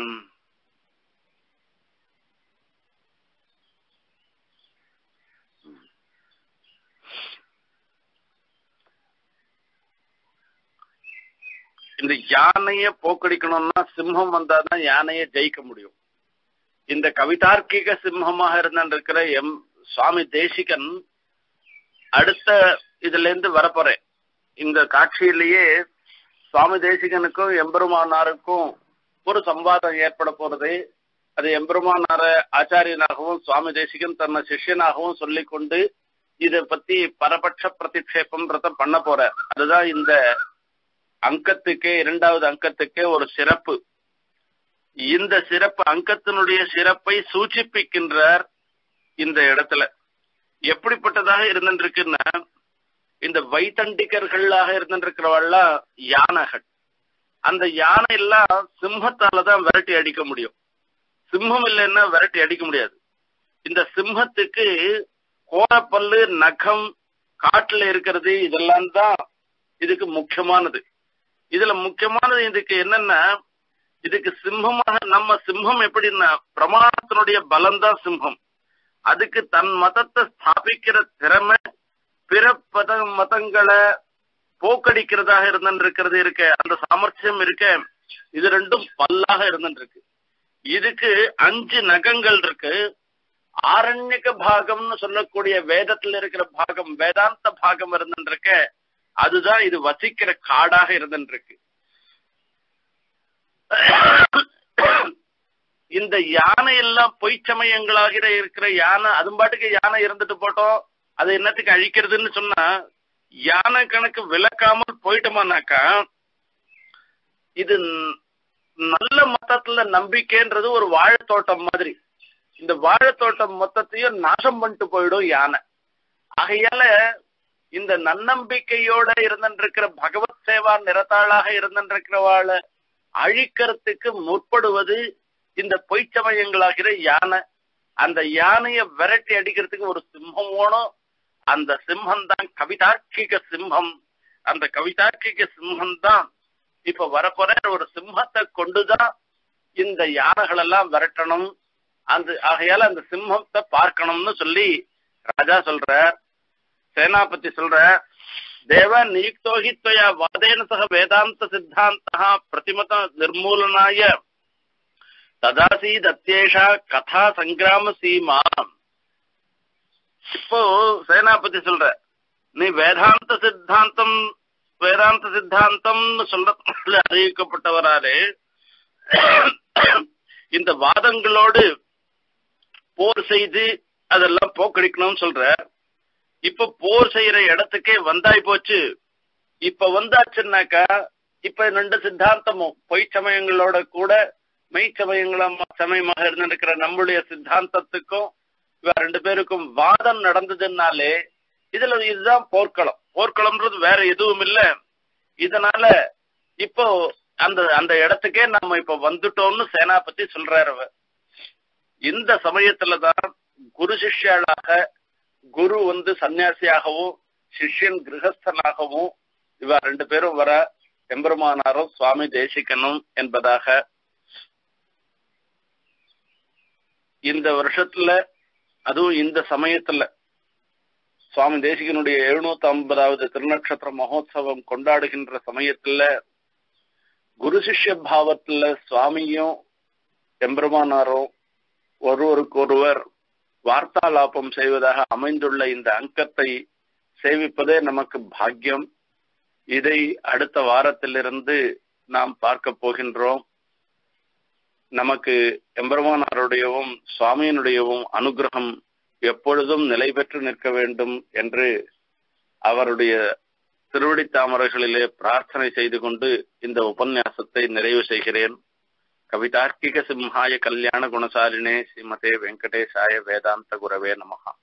இந்த யானைய போக்கடிக்கணும்னா சிம்மம் வந்தாதான் யானைய ஜெயிக்க முடியும். இந்த கவிதார்க்கிக சிம்மமாக இருந்திருக்கிற எம் சுவாமி தேசிகன் அடுத்த இதுல இருந்து வரப்போறேன். இந்த காட்சியிலேயே சுவாமி தேசிகனுக்கும் எம்பெருமானாருக்கும் ஒரு சம்வாதம் ஏற்பட போறது. அது எம்பெருமானார ஆச்சாரியனாகவும் சுவாமி தேசிகன் தன்னை சிஷ்யனாகவும் சொல்லிக் கொண்டு இதை பத்தி பரபட்ச பிரதிக்ஷேபம்ன்றத பண்ண போற. அதுதான் இந்த அங்கத்துக்கே, இரண்டாவது அங்கத்துக்கே ஒரு சிறப்பு. இந்த சிறப்பு அங்கத்தினுடைய சிறப்பை சூச்சிப்பிக்கின்றார் இந்த இடத்துல. எப்படிப்பட்டதாக இருந்துருக்குன்னா இந்த வைத்தண்டிகர்களாக இருந்துருக்கிறவெல்லாம் யானைகள். அந்த யானை எல்லாம் சிம்மத்தாலதான் விரட்டி அடிக்க முடியும். சிம்மம் இல்லைன்னா விரட்டி அடிக்க முடியாது. இந்த சிம்மத்துக்கு கோரப்பல்லு, நகம், காட்டுல இருக்கிறது, இதெல்லாம் தான் இதுக்கு முக்கியமானது. இதுல முக்கியமானது இதுக்கு என்னன்னா, இதுக்கு சிம்மமாக நம்ம சிம்மம் எப்படின்னா பிரமாணத்தினுடைய பலம்தான் சிம்மம். அதுக்கு தன் மதத்தை ஸ்தாபிக்கிற திறமை பிற பத மதங்களை போக்கடிக்கிறதாக இருந்திருக்கிறது இருக்க, அந்த சாமர்த்தியம் இருக்க, இது ரெண்டும் பல்லாக இருந்துருக்கு. இதுக்கு அஞ்சு நகங்கள் இருக்கு. ஆரண்யக பாகம்னு சொல்லக்கூடிய வேதத்துல இருக்கிற பாகம், வேதாந்த பாகம் இருந்துருக்க, அதுதான் இது வசிக்கிற காடாக இருந்துருக்கு. இந்த யானை எல்லாம் பொய்ச்சமயங்களாக இருக்கிற யானை, அது பாட்டுக்கு யானை இருந்துட்டு போட்டோம், அதை என்னத்துக்கு அழிக்கிறதுன்னு சொன்னா, யானை கணக்கு விளக்காமல் போயிட்டோமானாக்கா, இது நல்ல மொத்தத்துல நம்பிக்கைன்றது ஒரு வாழைத்தோட்டம் மாதிரி. இந்த வாழைத்தோட்டம் மொத்தத்தையும் நாசம் பண்ணிட்டு போயிடும் யானை. ஆகையால இந்த நன்னம்பிக்கையோட இருந்திருக்கிற பகவத் சேவா நிறத்தாளாக இருந்திருக்கிறவாளை அழிக்கிறதுக்கு முற்படுவது இந்த பொய்ச்சமயங்களாகிற யானை. அந்த யானையை விரட்டி அடிக்கிறதுக்கு ஒரு சிம்மம் வேணும். அந்த சிம்மம் தான் கவிதார்க்கிக சிம்மம். அந்த கவிதார்க்கிக சிம்மம் தான் இப்ப வரப்போற ஒரு சிம்மத்தை கொண்டுதான் இந்த யானைகள் எல்லாம் விரட்டணும். அந்த ஆகையால அந்த சிம்மத்தை பார்க்கணும்னு சொல்லி ராஜா சொல்ற, சேனாபதி சொல்ற, தேவ நியுக்தோஹி त्वया வாதேன சக வேதாந்த சித்தாந்தः பிரதிமத நிர்மூலனாய ததாசீத் அத்யேஷா கதா சங்கிராம சீமா. இப்போ சேனாபதி சொல்ற, நீ வேதாந்த சித்தாந்தம் வேதாந்த சித்தாந்தம் சொல்ற அறிவிக்கப்பட்டவராலே இந்த வாதங்களோடு போர் செய்து அதெல்லாம் போக்கடிக்கணும்னு சொல்ற. இப்ப போர் செய்யற இடத்துக்கே வந்தாய் போச்சு. இப்ப வந்தாச்சுன்னாக்கா, இப்ப ரெண்டு சித்தாந்தமும் பொய் சமயங்களோட கூட மெய் சமயங்கள சமயமாக இருந்திருக்கிற நம்முடைய சித்தாந்தத்துக்கும் இவ ரெண்டு பேருக்கும் வாதம் நடந்ததுனாலே இதுல இதுதான் போர்க்களம். போர்க்களம்ன்றது வேற எதுவும் இல்ல. இதனால இப்போ அந்த அந்த இடத்துக்கே நம்ம இப்ப வந்துட்டோம்னு சேனாபதி சொல்றாரு. இந்த சமயத்துலதான் குரு சிஷ்யாளாக, குரு வந்து சன்னியாசியாகவும் சிஷ்யன் கிரகஸ்தனாகவும் இவ ரெண்டு பேரும் வர, எம்பெருமானாரும் சுவாமி தேசிகனும் என்பதாக. இந்த வருஷத்துல அதுவும் இந்த சமயத்துல சுவாமி தேசிகனுடைய எழுநூத்தி ஐம்பதாவது திருநட்சத்திர மகோத்சவம் கொண்டாடுகின்ற சமயத்துல குரு சிஷ்ய பாவத்துல சுவாமியும் எம்பெருமானாரும் ஒருவருக்கொருவர் வார்த்தாலாபம் செய்வதாக அமைந்துள்ள இந்த அங்கத்தை சேவிப்பதே நமக்கு பாக்கியம். இதை அடுத்த வாரத்திலிருந்து நாம் பார்க்க போகின்றோம். நமக்கு எம்பெருமானாருடையவும் சுவாமியினுடையவும் அனுகிரகம் எப்பொழுதும் நிலை பெற்று நிற்க வேண்டும் என்று அவருடைய திருவடி தாமரைகளிலே பிரார்த்தனை செய்து கொண்டு இந்த உபன்யாசத்தை நிறைவு செய்கிறேன். கவிதார்க்கிக சிம்ஹாய கல்யாண குணசாலினே ஸ்ரீமதே வெங்கடேசாய வேதாந்த குரவே நமஹ.